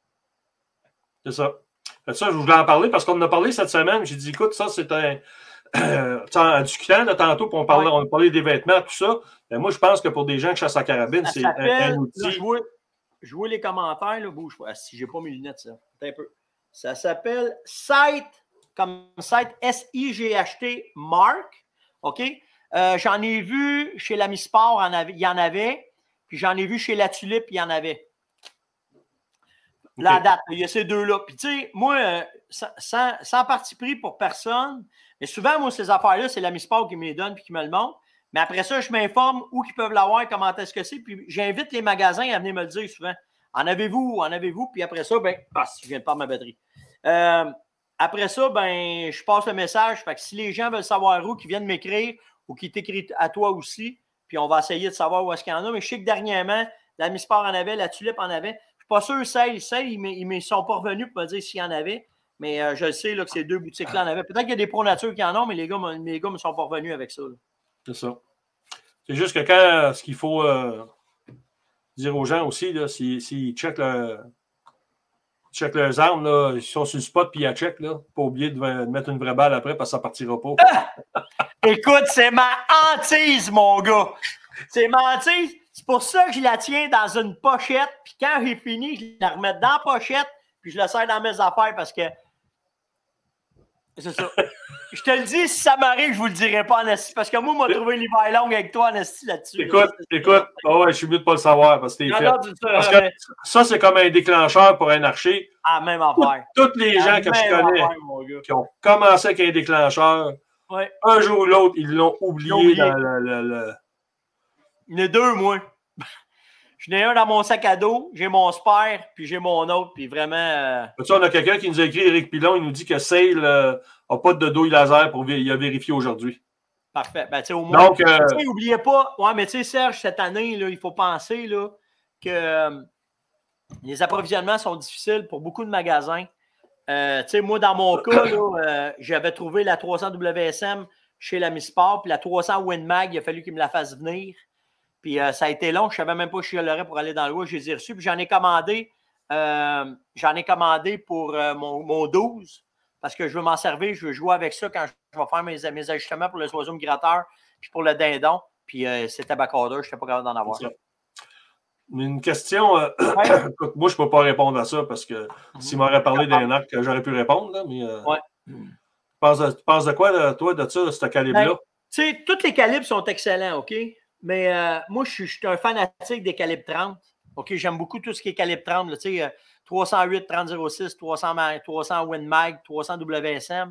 C'est ça. Ça, je voulais en parler parce qu'on en a parlé cette semaine. J'ai dit, écoute, ça, c'est en discutant de tantôt, on parlait des vêtements, tout ça. Mais moi, je pense que pour des gens qui chassent en carabine, c'est un outil. Là, je vois les commentaires, là, bouge pas. Si j'ai pas mes lunettes, ça. Un peu. Ça s'appelle Site, comme site S-I-G-H-T Mark. OK? J'en ai vu chez l'Ami Sport, il y en avait. Puis j'en ai vu chez La Tulipe, il y en avait. Okay. La date, il y a ces deux-là. Puis tu sais, moi, sans parti pris pour personne, mais souvent, moi, ces affaires-là, c'est l'Ami Sport qui me les donne puis qui me le montre. Mais après ça, je m'informe où ils peuvent l'avoir, comment est-ce que c'est. Puis j'invite les magasins à venir me le dire souvent. En avez-vous? En avez-vous? Puis après ça, je viens de perdre ma batterie. Après ça, je passe le message. Fait que si les gens veulent savoir où, qu'ils viennent m'écrire ou qu'ils t'écrivent à toi aussi, puis on va essayer de savoir où est-ce qu'il y en a. Mais je sais que dernièrement, l'Ami Sport en avait, la Tulipe en avait. Je ne suis pas sûr, ils ne sont pas revenus pour me dire s'il y en avait. Mais je sais là, que ces deux boutiques-là en avaient. Peut-être qu'il y a des Pro Nature qui en ont, mais les gars ne me sont pas revenus avec ça. Là. C'est ça. C'est juste que quand ce qu'il faut dire aux gens aussi, là, s'ils checkent leurs armes, là, ils sont sur le spot puis ils checkent, là, pas oublier de mettre une vraie balle après parce que ça partira pas. Écoute, c'est ma hantise, mon gars. C'est ma hantise. C'est pour ça que je la tiens dans une pochette. Puis quand j'ai fini, je la remets dans la pochette. Puis je la serre dans mes affaires parce que c'est ça. Je te le dis, si ça m'arrive, je vous le dirai pas en esti. Parce que moi, je m'a trouvé l'hiver long avec toi en esti là-dessus. Écoute, je suis mieux de pas le savoir parce que t'es fait. Parce que ça, c'est comme un déclencheur pour un archer. Ah, même affaire. Tous les gens que je connais qui ont commencé avec un déclencheur, un jour ou l'autre, ils l'ont oublié dans le... Il y en a deux, moi. J'en ai un dans mon sac à dos, j'ai mon spare, puis j'ai mon autre, puis vraiment... Tu sais, on a quelqu'un qui nous a écrit, Éric Pilon, il nous dit que Sale n'a pas de douille laser pour il a vérifié aujourd'hui. Parfait. Ben, tu sais, au moins, donc, n'oubliez pas, ouais, mais tu sais, Serge, cette année, là, il faut penser là, que les approvisionnements sont difficiles pour beaucoup de magasins. Tu sais, moi, dans mon cas, là, j'avais trouvé la 300 WSM chez l'Ami Sport, puis la 300 Winmag, il a fallu qu'il me la fasse venir. Puis ça a été long, je ne savais même pas où je chialerais pour aller dans le je les ai reçus. Puis j'en ai commandé pour mon 12 parce que je veux m'en servir, je veux jouer avec ça quand je vais faire mes ajustements pour les oiseaux migrateurs puis pour le dindon. Puis c'était backordeur, je n'étais pas capable d'en avoir. Une question. Écoute, moi, je ne peux pas répondre à ça parce que s'il m'aurait parlé d'un arc, j'aurais pu répondre. Là, mais, tu penses de quoi, toi, de ça, de ce calibre-là? Ben, tu sais, tous les calibres sont excellents, OK? Mais moi, je suis un fanatique des calibres 30. OK, j'aime beaucoup tout ce qui est calibre 30. Tu sais, 308, 3006, 300 WinMag, 300 WSM.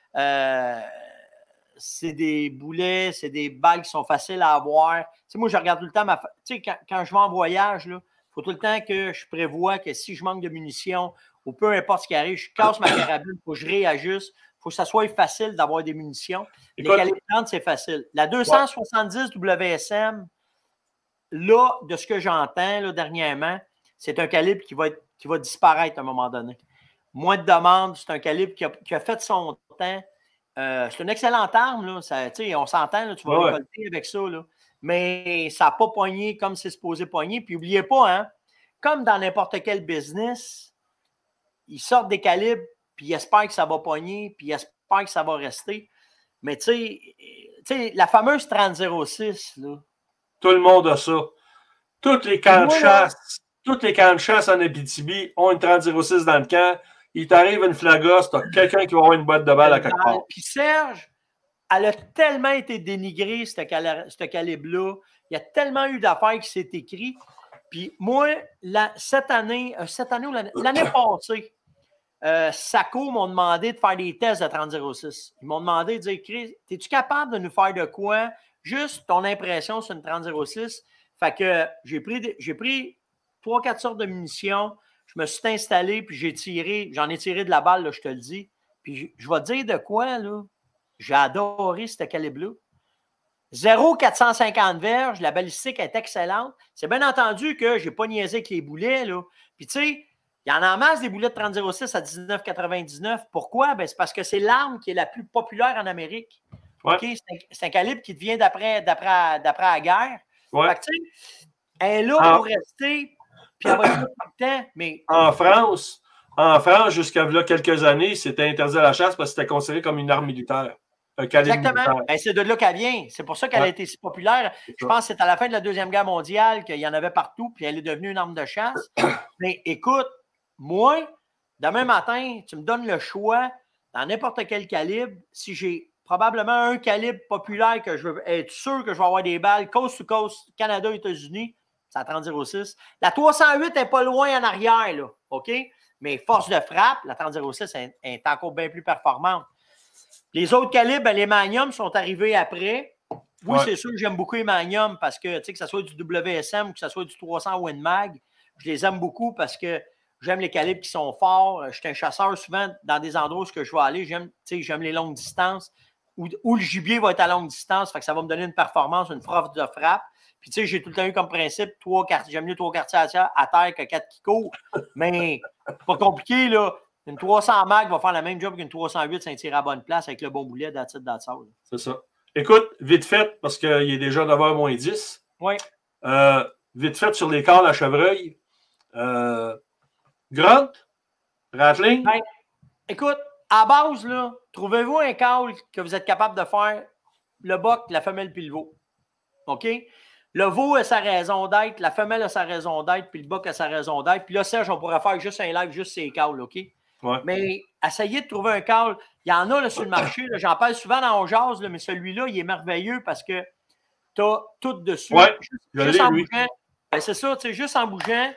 C'est des boulets, c'est des balles qui sont faciles à avoir. Tu sais, moi, je regarde tout le temps tu sais, quand je vais en voyage, il faut tout le temps que je prévoie que si je manque de munitions ou peu importe ce qui arrive, je casse ma carabine, il faut que je réajuste. Il faut que ça soit facile d'avoir des munitions. Les calibres 30, c'est facile. La 270 WSM, là, de ce que j'entends là, dernièrement, c'est un calibre qui va disparaître à un moment donné. Moins de demandes, c'est un calibre qui a fait son temps. C'est une excellente arme. Là. Ça, on s'entend, là, tu vas récolter avec ça. Là. Mais ça n'a pas poigné comme c'est supposé poigner. Puis n'oubliez pas, hein, comme dans n'importe quel business, ils sortent des calibres, puis ils espèrent que ça va pogner, puis ils espèrent que ça va rester. Mais tu sais, la fameuse 3006, là. Tout le monde a ça. Tous les camps de chasse en Abitibi ont une 3006 dans le camp. Il t'arrive une flagosse, t'as quelqu'un qui va avoir une boîte de balles à quelque part. Puis Serge, elle a tellement été dénigrée, ce calibre-là. Il y a tellement eu d'affaires qui s'est écrit. Puis moi, cette année ou l'année passée, Saco m'ont demandé de faire des tests de 3006. Ils m'ont demandé de dire, Chris, es-tu capable de nous faire de quoi? Juste ton impression sur une 3006. Fait que j'ai pris 3-4 sortes de munitions. Je me suis installé, puis j'en ai tiré de la balle, là, je te le dis. Puis je vais te dire de quoi, là. J'ai adoré ce calibre-là. 0,450 verges, la balistique est excellente. C'est bien entendu que je n'ai pas niaisé avec les boulets, là. Puis tu sais, il y en a en masse des boulets de 30,06 à 19,99. Pourquoi? Ben, c'est parce que c'est l'arme qui est la plus populaire en Amérique. Ouais. Okay? C'est un calibre qui vient d'après la guerre. Ouais. Fait que, tu sais, elle est là pour rester, puis elle va être là tout le temps. Mais... En France, jusqu'à là, quelques années, c'était interdit à la chasse parce que c'était considéré comme une arme militaire. Un calibre exactement. Ben, c'est de là qu'elle vient. C'est pour ça qu'elle a été si populaire. Je pense que c'est à la fin de la Deuxième Guerre mondiale qu'il y en avait partout, puis elle est devenue une arme de chasse. Mais écoute, moi, demain matin, tu me donnes le choix dans n'importe quel calibre. Si j'ai probablement un calibre populaire que je veux être sûr que je vais avoir des balles, coast to coast, Canada, États-Unis, c'est à 30,06. La 308 n'est pas loin en arrière, là, OK? Mais force de frappe, la 30,06 est encore bien plus performante. Les autres calibres, ben, les Magnum sont arrivés après. Oui, c'est sûr que j'aime beaucoup les Magnum parce que, tu sais, que ce soit du WSM ou que ce soit du 300 WinMag, je les aime beaucoup parce que j'aime les calibres qui sont forts. Je suis un chasseur souvent dans des endroits où je vais aller. J'aime les longues distances où le gibier va être à longue distance. Fait que ça va me donner une performance, une force de frappe. Puis, tu sais, j'ai tout le temps eu comme principe j'aime mieux 3 quartiers à terre que 4 qui courent. Mais pas compliqué, là. Une 300 mag va faire la même job qu'une 308 sans tirer à bonne place avec le bon boulet d'attitude d'attitude. C'est ça. Écoute, vite fait, parce qu'il est déjà 9h moins 10. Oui. Vite fait sur les cales à chevreuil. Grunt? Rattling? Ben, écoute, à base, là, trouvez-vous un call que vous êtes capable de faire le boc, la femelle puis le veau. OK? Le veau a sa raison d'être, la femelle a sa raison d'être, puis le boc a sa raison d'être. Puis là, Serge, on pourrait faire juste un live, juste ces calls, OK? Ouais. Mais essayez de trouver un call. Il y en a là, sur le marché. Là, j'en parle souvent dans On Jase, mais celui-là, il est merveilleux parce que tu as tout dessus. Ouais, juste en bougeant. Ben, c'est ça, tu sais, juste en bougeant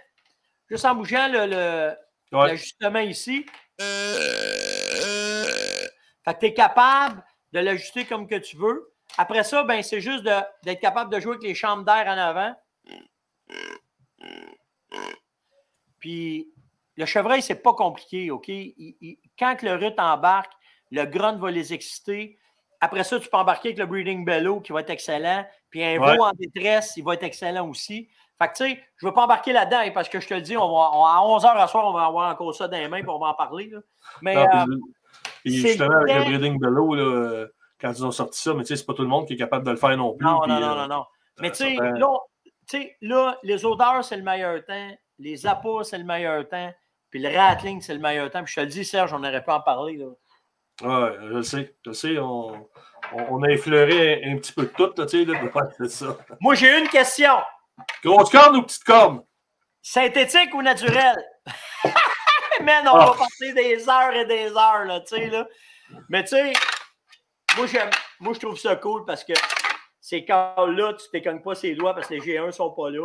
l'ajustement ici. Fait que tu es capable de l'ajuster comme que tu veux. Après ça, ben, c'est juste d'être capable de jouer avec les chambres d'air en avant. Puis, le chevreuil, c'est pas compliqué, OK? Quand le rut embarque, le grunt va les exciter. Après ça, tu peux embarquer avec le breeding bellow qui va être excellent. Puis un veau en détresse, il va être excellent aussi. Fait que, tu sais, je ne veux pas embarquer là-dedans parce que je te le dis, à 11h à soir, on va avoir encore ça dans les mains et on va en parler. Là. Mais puis justement, avec le breeding bellow, là, quand ils ont sorti ça, mais tu sais, c'est pas tout le monde qui est capable de le faire non plus. Non. Mais tu sais, là, les odeurs, c'est le meilleur temps. Les appâts, c'est le meilleur temps. Puis le rattling, c'est le meilleur temps. Puis je te le dis, Serge, on aurait pu en parler. Oui, je le sais. On a effleuré un petit peu de tout, là, tu sais, là, c'est ça. Moi, j'ai une question. Grosse corne ou petite corne? Synthétique ou naturel? Man, on va passer des heures et des heures, là, tu sais, là. Mais tu sais, moi, je trouve ça cool parce que ces calls-là, tu ne t'écognes pas ses doigts parce que les G1 ne sont pas là.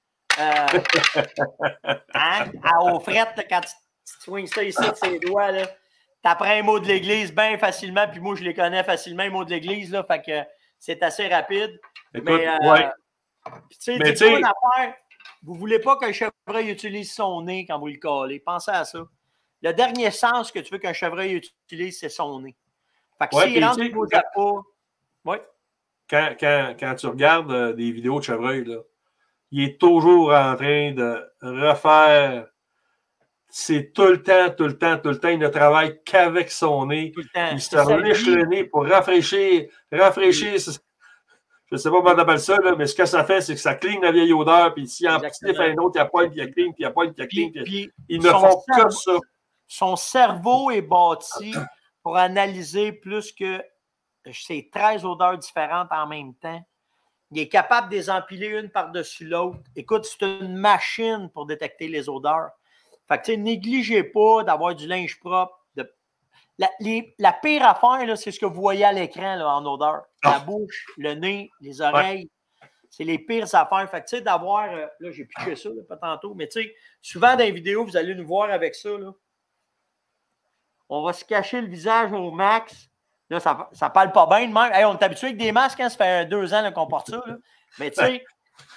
Au fret, quand tu swings ça ici de ses doigts, là, t'apprends un mot de l'église bien facilement, puis moi, je les connais facilement, les mots de l'église, là, fait que c'est assez rapide. Écoute, mais, tu sais, une affaire, vous ne voulez pas qu'un chevreuil utilise son nez quand vous le collez. Pensez à ça. Le dernier sens que tu veux qu'un chevreuil utilise, c'est son nez. Fait que s'il rentre vos appâts... Oui. Quand tu regardes des vidéos de chevreuil, là, il est toujours en train de refaire. C'est tout le temps. Il ne travaille qu'avec son nez. Il se relèche le nez pour rafraîchir. Je ne sais pas comment on appelle ça, là, mais ce que ça fait, c'est que ça cligne la vieille odeur. Puis s'il en fait un autre, il y a pointe, puis il y a cligne, puis il y a pointe, puis il y a cligne. Ils ne font que ça. Son cerveau est bâti pour analyser plus que ces 13 odeurs différentes en même temps. Il est capable de les empiler une par-dessus l'autre. Écoute, c'est une machine pour détecter les odeurs. Fait que, tu sais, négligez pas d'avoir du linge propre. La pire affaire, c'est ce que vous voyez à l'écran là, en odeur. La bouche, le nez, les oreilles. C'est les pires affaires. Fait que, tu sais, d'avoir... là, j'ai pitché ça, là, pas tantôt. Mais, tu sais, souvent dans les vidéos, vous allez nous voir avec ça, là. On va se cacher le visage au max. Là, ça parle pas bien de même. Hey, on est habitué avec des masques, hein? Ça fait 2 ans qu'on porte ça. Là. Mais tu sais,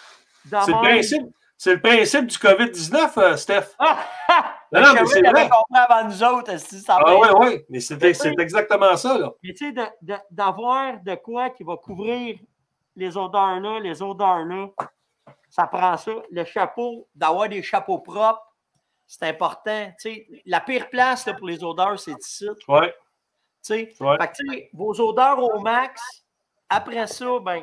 c'est le principe du COVID-19, Steph. Non, mais c'est vrai. Compris avant nous autres. Oui. Mais c'est exactement ça. Là. Mais tu sais, d'avoir de quoi qui va couvrir les odeurs-là, ça prend ça. Le chapeau, d'avoir des chapeaux propres, c'est important. Tu sais, la pire place là, pour les odeurs, c'est ici. Oui. Fait que, vos odeurs au max, après ça, ben,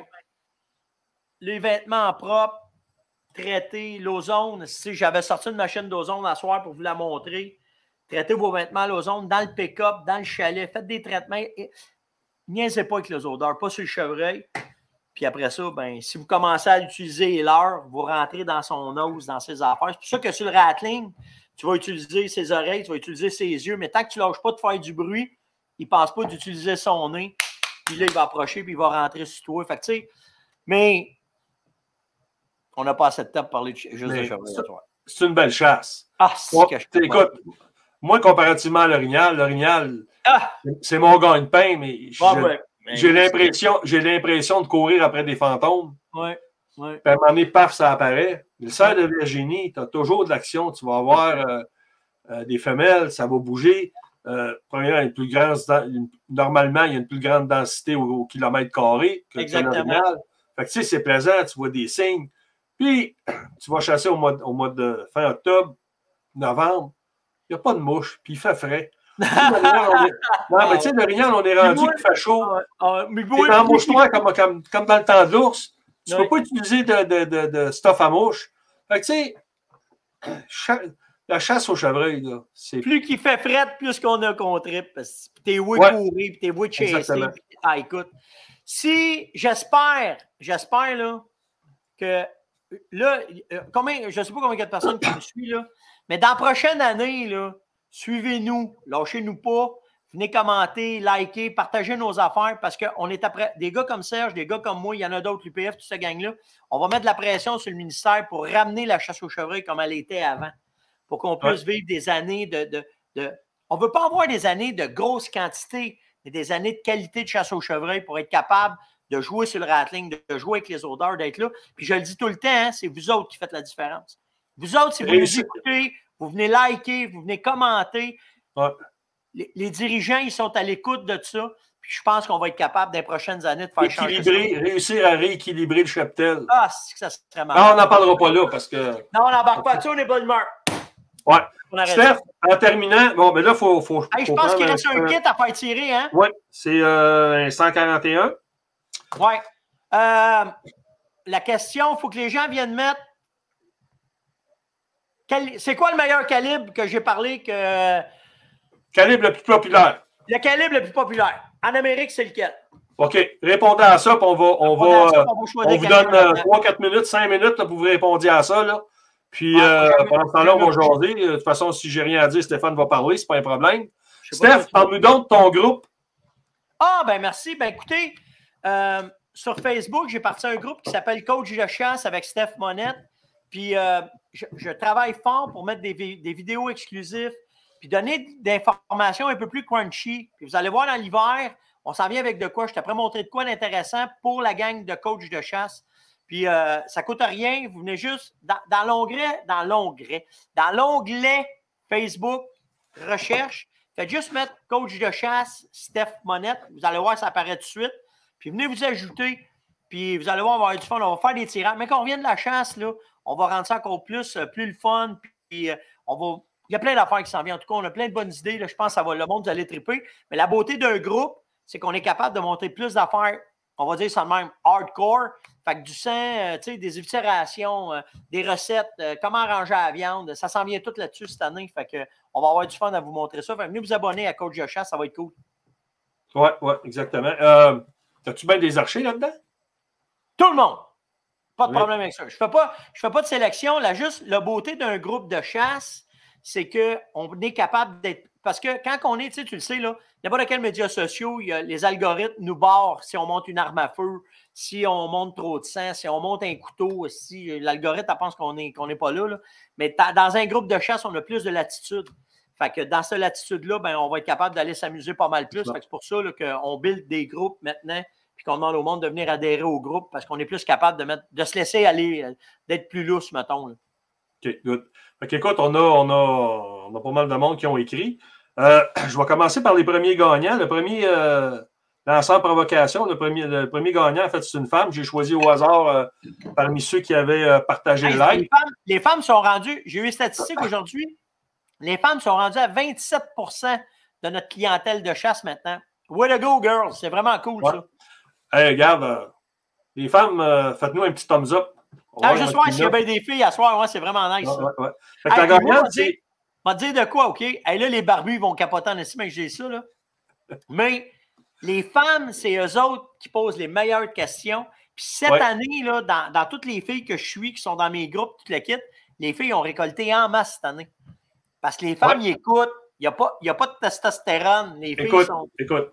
les vêtements propres, traités, l'ozone. Si j'avais sorti une machine d'ozone à soir pour vous la montrer, traitez vos vêtements à l'ozone dans le pick-up, dans le chalet, faites des traitements. Niaisez pas avec les odeurs, pas sur le chevreuil. Puis après ça, ben, si vous commencez à utiliser l'heure, vous rentrez dans son os, dans ses affaires. C'est pour ça que sur le rattling, tu vas utiliser ses oreilles, tu vas utiliser ses yeux, mais tant que tu ne lâches pas de faire du bruit, il ne pense pas d'utiliser son nez. Puis là, il va approcher, puis il va rentrer sur toi. Fait que, tu sais, mais on n'a pas assez de temps pour parler juste de chevreuil. C'est une belle chasse. Écoute, moi, comparativement à l'orignal, c'est mon gagne-pain, mais j'ai l'impression de courir après des fantômes. Oui. Puis à un moment donné, paf, ça apparaît. Le cerf de Virginie, tu as toujours de l'action. Tu vas avoir des femelles, ça va bouger. Premièrement, normalement, il y a une plus grande densité au kilomètre carré que l'orignal. Fait que tu sais, c'est plaisant, tu vois des signes. Puis, tu vas chasser au mois de fin octobre, novembre, il n'y a pas de mouche, puis il fait frais. Mais tu sais, l'orignal, on est rendu qu'il fait chaud. C'est dans mouche-toi comme dans le temps de l'ours. Tu ne peux pas utiliser de stuff à mouche. Fait que tu sais, la chasse au chevreuil, là, c'est... Plus qu'il fait fret, plus qu'on a qu'on trippe. Parce que t'es courir, puis t'es chasser. Écoute, si j'espère là, que là, je ne sais pas combien de personnes qui me suivent, là, mais dans la prochaine année, là, suivez-nous, lâchez-nous pas, venez commenter, liker, partagez nos affaires parce qu'on est après des gars comme Serge, des gars comme moi, il y en a d'autres, l'UPF, toute cette gang-là. On va mettre de la pression sur le ministère pour ramener la chasse au chevreuil comme elle était avant. Pour qu'on puisse vivre des années on ne veut pas avoir des années de grosse quantité, mais des années de qualité de chasse au chevreuil pour être capable de jouer sur le rattling, de jouer avec les odeurs, d'être là. Puis je le dis tout le temps, hein, c'est vous autres qui faites la différence. Vous autres, si vous nous écoutez, vous venez liker, vous venez commenter. Les dirigeants, ils sont à l'écoute de ça. Puis je pense qu'on va être capable, dans les prochaines années, de faire changer ça. Réussir à rééquilibrer le cheptel. Ah, c'est que ça serait mal. Non, on n'en parlera pas là parce que... Non, on n'embarque pas dessus, on est bonne humeur. Ouais. Steph, en terminant, bon, mais là, il faut je pense qu'il reste un kit à faire tirer, hein? Oui, c'est un 141. Oui. La question, il faut que les gens viennent mettre. C'est quoi le meilleur calibre que j'ai parlé que. Calibre le plus populaire. Le calibre le plus populaire. En Amérique, c'est lequel? OK. Répondez à ça, puis on vous donne 3-4 minutes, 5 minutes là, pour vous répondre à ça. Là. Puis pendant ce temps-là, on va jaser. De toute façon, si j'ai rien à dire, Stéphane va parler, c'est pas un problème. Steph, parle-nous donc de ton groupe. Ah, ben merci. Ben écoutez, sur Facebook, j'ai parti un groupe qui s'appelle Coach de chasse avec Steph Monette. Puis je travaille fort pour mettre des vidéos exclusives, puis donner des informations un peu plus crunchy. Puis vous allez voir dans l'hiver, on s'en vient avec de quoi. Je t'ai montrer de quoi d'intéressant pour la gang de coach de chasse. Puis ça ne coûte rien. Vous venez juste dans l'onglet Facebook recherche. Faites juste mettre coach de chasse Steph Monette. Vous allez voir, ça apparaît tout de suite. Puis venez vous ajouter. Puis vous allez voir, on va avoir du fun. On va faire des tirages. Mais quand on revient de la chasse, là, on va rendre ça encore plus le fun. Puis on va. Il y a plein d'affaires qui s'en viennent. En tout cas, on a plein de bonnes idées. Là. Je pense que ça va, le monde, vous allez triper. Mais la beauté d'un groupe, c'est qu'on est capable de monter plus d'affaires, on va dire ça de même, hardcore. Fait que du sang, des itérations, des recettes, comment arranger la viande. Ça s'en vient tout là-dessus cette année. Fait que on va avoir du fun à vous montrer ça. Fait que venez vous abonner à Coach de chasse, ça va être cool. Oui, exactement. As-tu bien des archers là-dedans? Tout le monde. Pas de problème avec ça. Je fais pas de sélection. Là, juste la beauté d'un groupe de chasse, c'est qu'on est capable d'être. Parce que quand on est, tu le sais, là, n'importe quel médias sociaux, il y a, les algorithmes nous barrent si on monte une arme à feu, si on monte trop de sang, si on monte un couteau, si l'algorithme pense qu'on n'est pas là. Mais dans un groupe de chasse, on a plus de latitude. Fait que dans cette latitude-là, ben, on va être capable d'aller s'amuser pas mal plus. C'est pour ça qu'on build des groupes maintenant, puis qu'on demande au monde de venir adhérer au groupe, parce qu'on est plus capable de se laisser aller, d'être plus lousse, mettons. Là. OK, good. Fait qu'écoute, on a pas mal de monde qui ont écrit. Je vais commencer par les premiers gagnants. Le premier lanceur provocation, le premier gagnant, en fait, c'est une femme. J'ai choisi au hasard parmi ceux qui avaient partagé le live. Les femmes sont rendues, j'ai eu les statistiques aujourd'hui, les femmes sont rendues à 27 de notre clientèle de chasse maintenant. Way to go, girls! C'est vraiment cool, ça. Hey, regarde, les femmes, faites-nous un petit thumbs up. Juste voir s'il y a bien des filles à soir, ouais, c'est vraiment nice. Ouais. Fait que la gagnante, c'est. On va te dire de quoi, OK? Hey, là, les barbus vont capoter en estime que j'ai ça, là. Mais les femmes, c'est eux autres qui posent les meilleures questions. Puis cette année, là, dans toutes les filles que je suis, qui sont dans mes groupes, toute la kit, les filles ont récolté en masse cette année. Parce que les femmes, ils écoutent. Il n'y a pas de testostérone. Les filles sont. Écoute.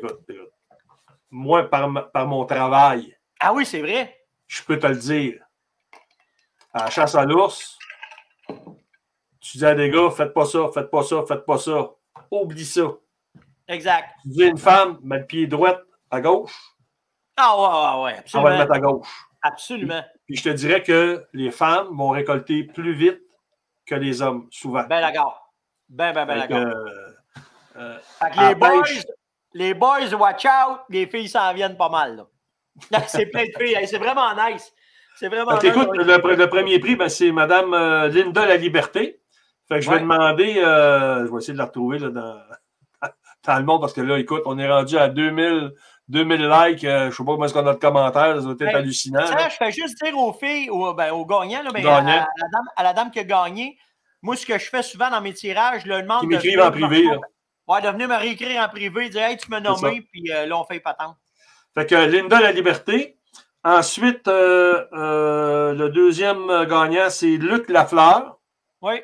Moi, par mon travail. Ah oui, c'est vrai. Je peux te le dire. À la chasse à l'ours, tu dis à des gars, faites pas ça. Oublie ça. Exact. Tu dis à une femme, mets le pied droit à gauche. Ah ouais, absolument. On va le mettre à gauche. Absolument. Puis je te dirais que les femmes vont récolter plus vite que les hommes, souvent. Ben d'accord. Ben d'accord. Fait que les boys, watch out, les filles s'en viennent pas mal. Là. C'est plein de filles. C'est vraiment nice. C'est vraiment nice. Écoute, le premier prix, ben, c'est Mme Linda La Liberté. Fait que je vais demander, je vais essayer de la retrouver là, dans le monde parce que là, écoute, on est rendu à 2000 likes. Je ne sais pas comment est-ce qu'on a de commentaires. Ça doit être hallucinant. Je fais juste dire aux filles, aux gagnants, là, à la dame qui a gagné, moi, ce que je fais souvent dans mes tirages, je leur demande. Qui m'écrivent en privé. Ouais, de venir me réécrire en privé, dire hey, tu m'as nommé, puis là, on fait patente. Fait que Linda La Liberté. Ensuite, le deuxième gagnant, c'est Luc Lafleur. Oui.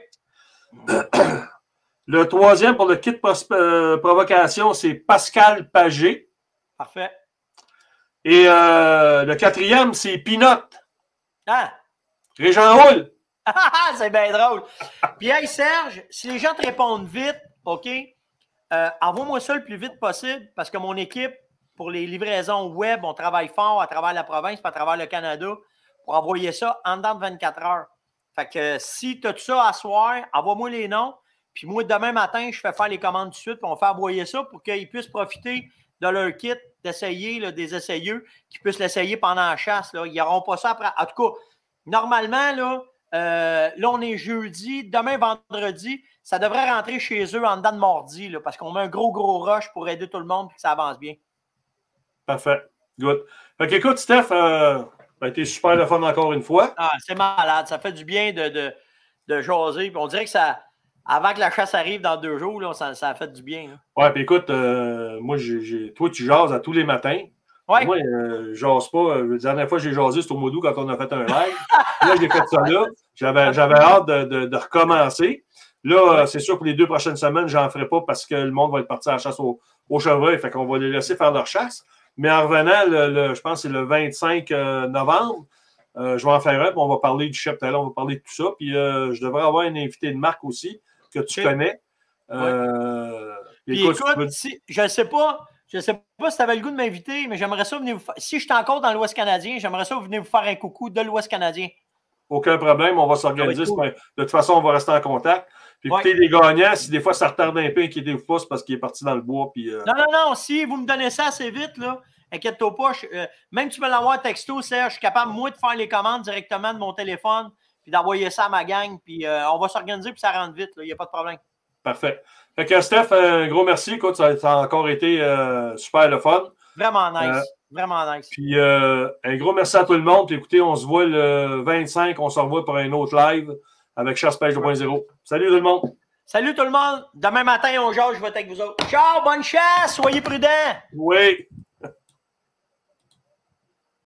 Le troisième pour le kit provocation, c'est Pascal Pagé. Parfait. Et le quatrième, c'est Pinot. Ah! Régent Roule. C'est bien drôle. Puis, hey, Serge, si les gens te répondent vite, OK, envoie-moi ça le plus vite possible parce que mon équipe, pour les livraisons web, on travaille fort à travers la province et à travers le Canada pour envoyer ça en dedans de 24 heures. Fait que si tu as tout ça à soir, envoie-moi les noms. Puis moi, demain matin, je fais faire les commandes tout de suite. Puis on fait envoyer ça pour qu'ils puissent profiter de leur kit d'essayer, là, des essayeux, qu'ils puissent l'essayer pendant la chasse. Là. Ils n'auront pas ça après. En tout cas, normalement, là, on est jeudi. Demain, vendredi, ça devrait rentrer chez eux en dedans de mardi là, parce qu'on met un gros rush pour aider tout le monde et que ça avance bien. Parfait. Good. Fait qu'écoute, Steph, ça a été super le fun encore une fois. Ah, c'est malade. Ça fait du bien de jaser. Puis on dirait que ça, avant que la chasse arrive dans 2 jours, là, ça a fait du bien. Là. Ouais, puis écoute, moi, toi, tu jases à tous les matins. Ouais. Moi, j'ose pas. La dernière fois que j'ai jasé, c'était au mois d'août quand on a fait un live. Là, j'ai fait ça là. J'avais hâte de recommencer. Là, c'est sûr que les 2 prochaines semaines, j'en ferai pas parce que le monde va être parti à la chasse au chevreuil. Fait qu'on va les laisser faire leur chasse. Mais en revenant, je pense que c'est le 25 novembre, je vais en faire un, puis on va parler du cheptel, on va parler de tout ça. Puis je devrais avoir un invité de marque aussi que tu connais. Puis écoute, je ne sais pas si tu avais le goût de m'inviter, mais j'aimerais ça venir vous faire. Si je suis encore dans l'Ouest canadien, j'aimerais ça venir vous faire un coucou de l'Ouest canadien. Aucun problème, on va s'organiser. Cool. De toute façon, on va rester en contact. Puis écoutez, les gagnants, si des fois ça retarde un peu, inquiétez-vous pas, c'est parce qu'il est parti dans le bois. Puis, Non, si vous me donnez ça assez vite, là, inquiète-toi pas. Même tu peux l'envoyer texto, Serge, je suis capable, moi, de faire les commandes directement de mon téléphone, puis d'envoyer ça à ma gang, puis on va s'organiser, puis ça rentre vite, il n'y a pas de problème. Parfait. Fait que Steph, un gros merci. Écoute, ça a encore été super le fun. Vraiment nice. Vraiment nice. Puis un gros merci à tout le monde. Puis écoutez, on se voit le 25. On se revoit pour un autre live avec Chasse Pêche 2.0. Salut tout le monde. Salut tout le monde. Demain matin, on jase, je vais être avec vous autres. Ciao, bonne chasse. Soyez prudents. Oui.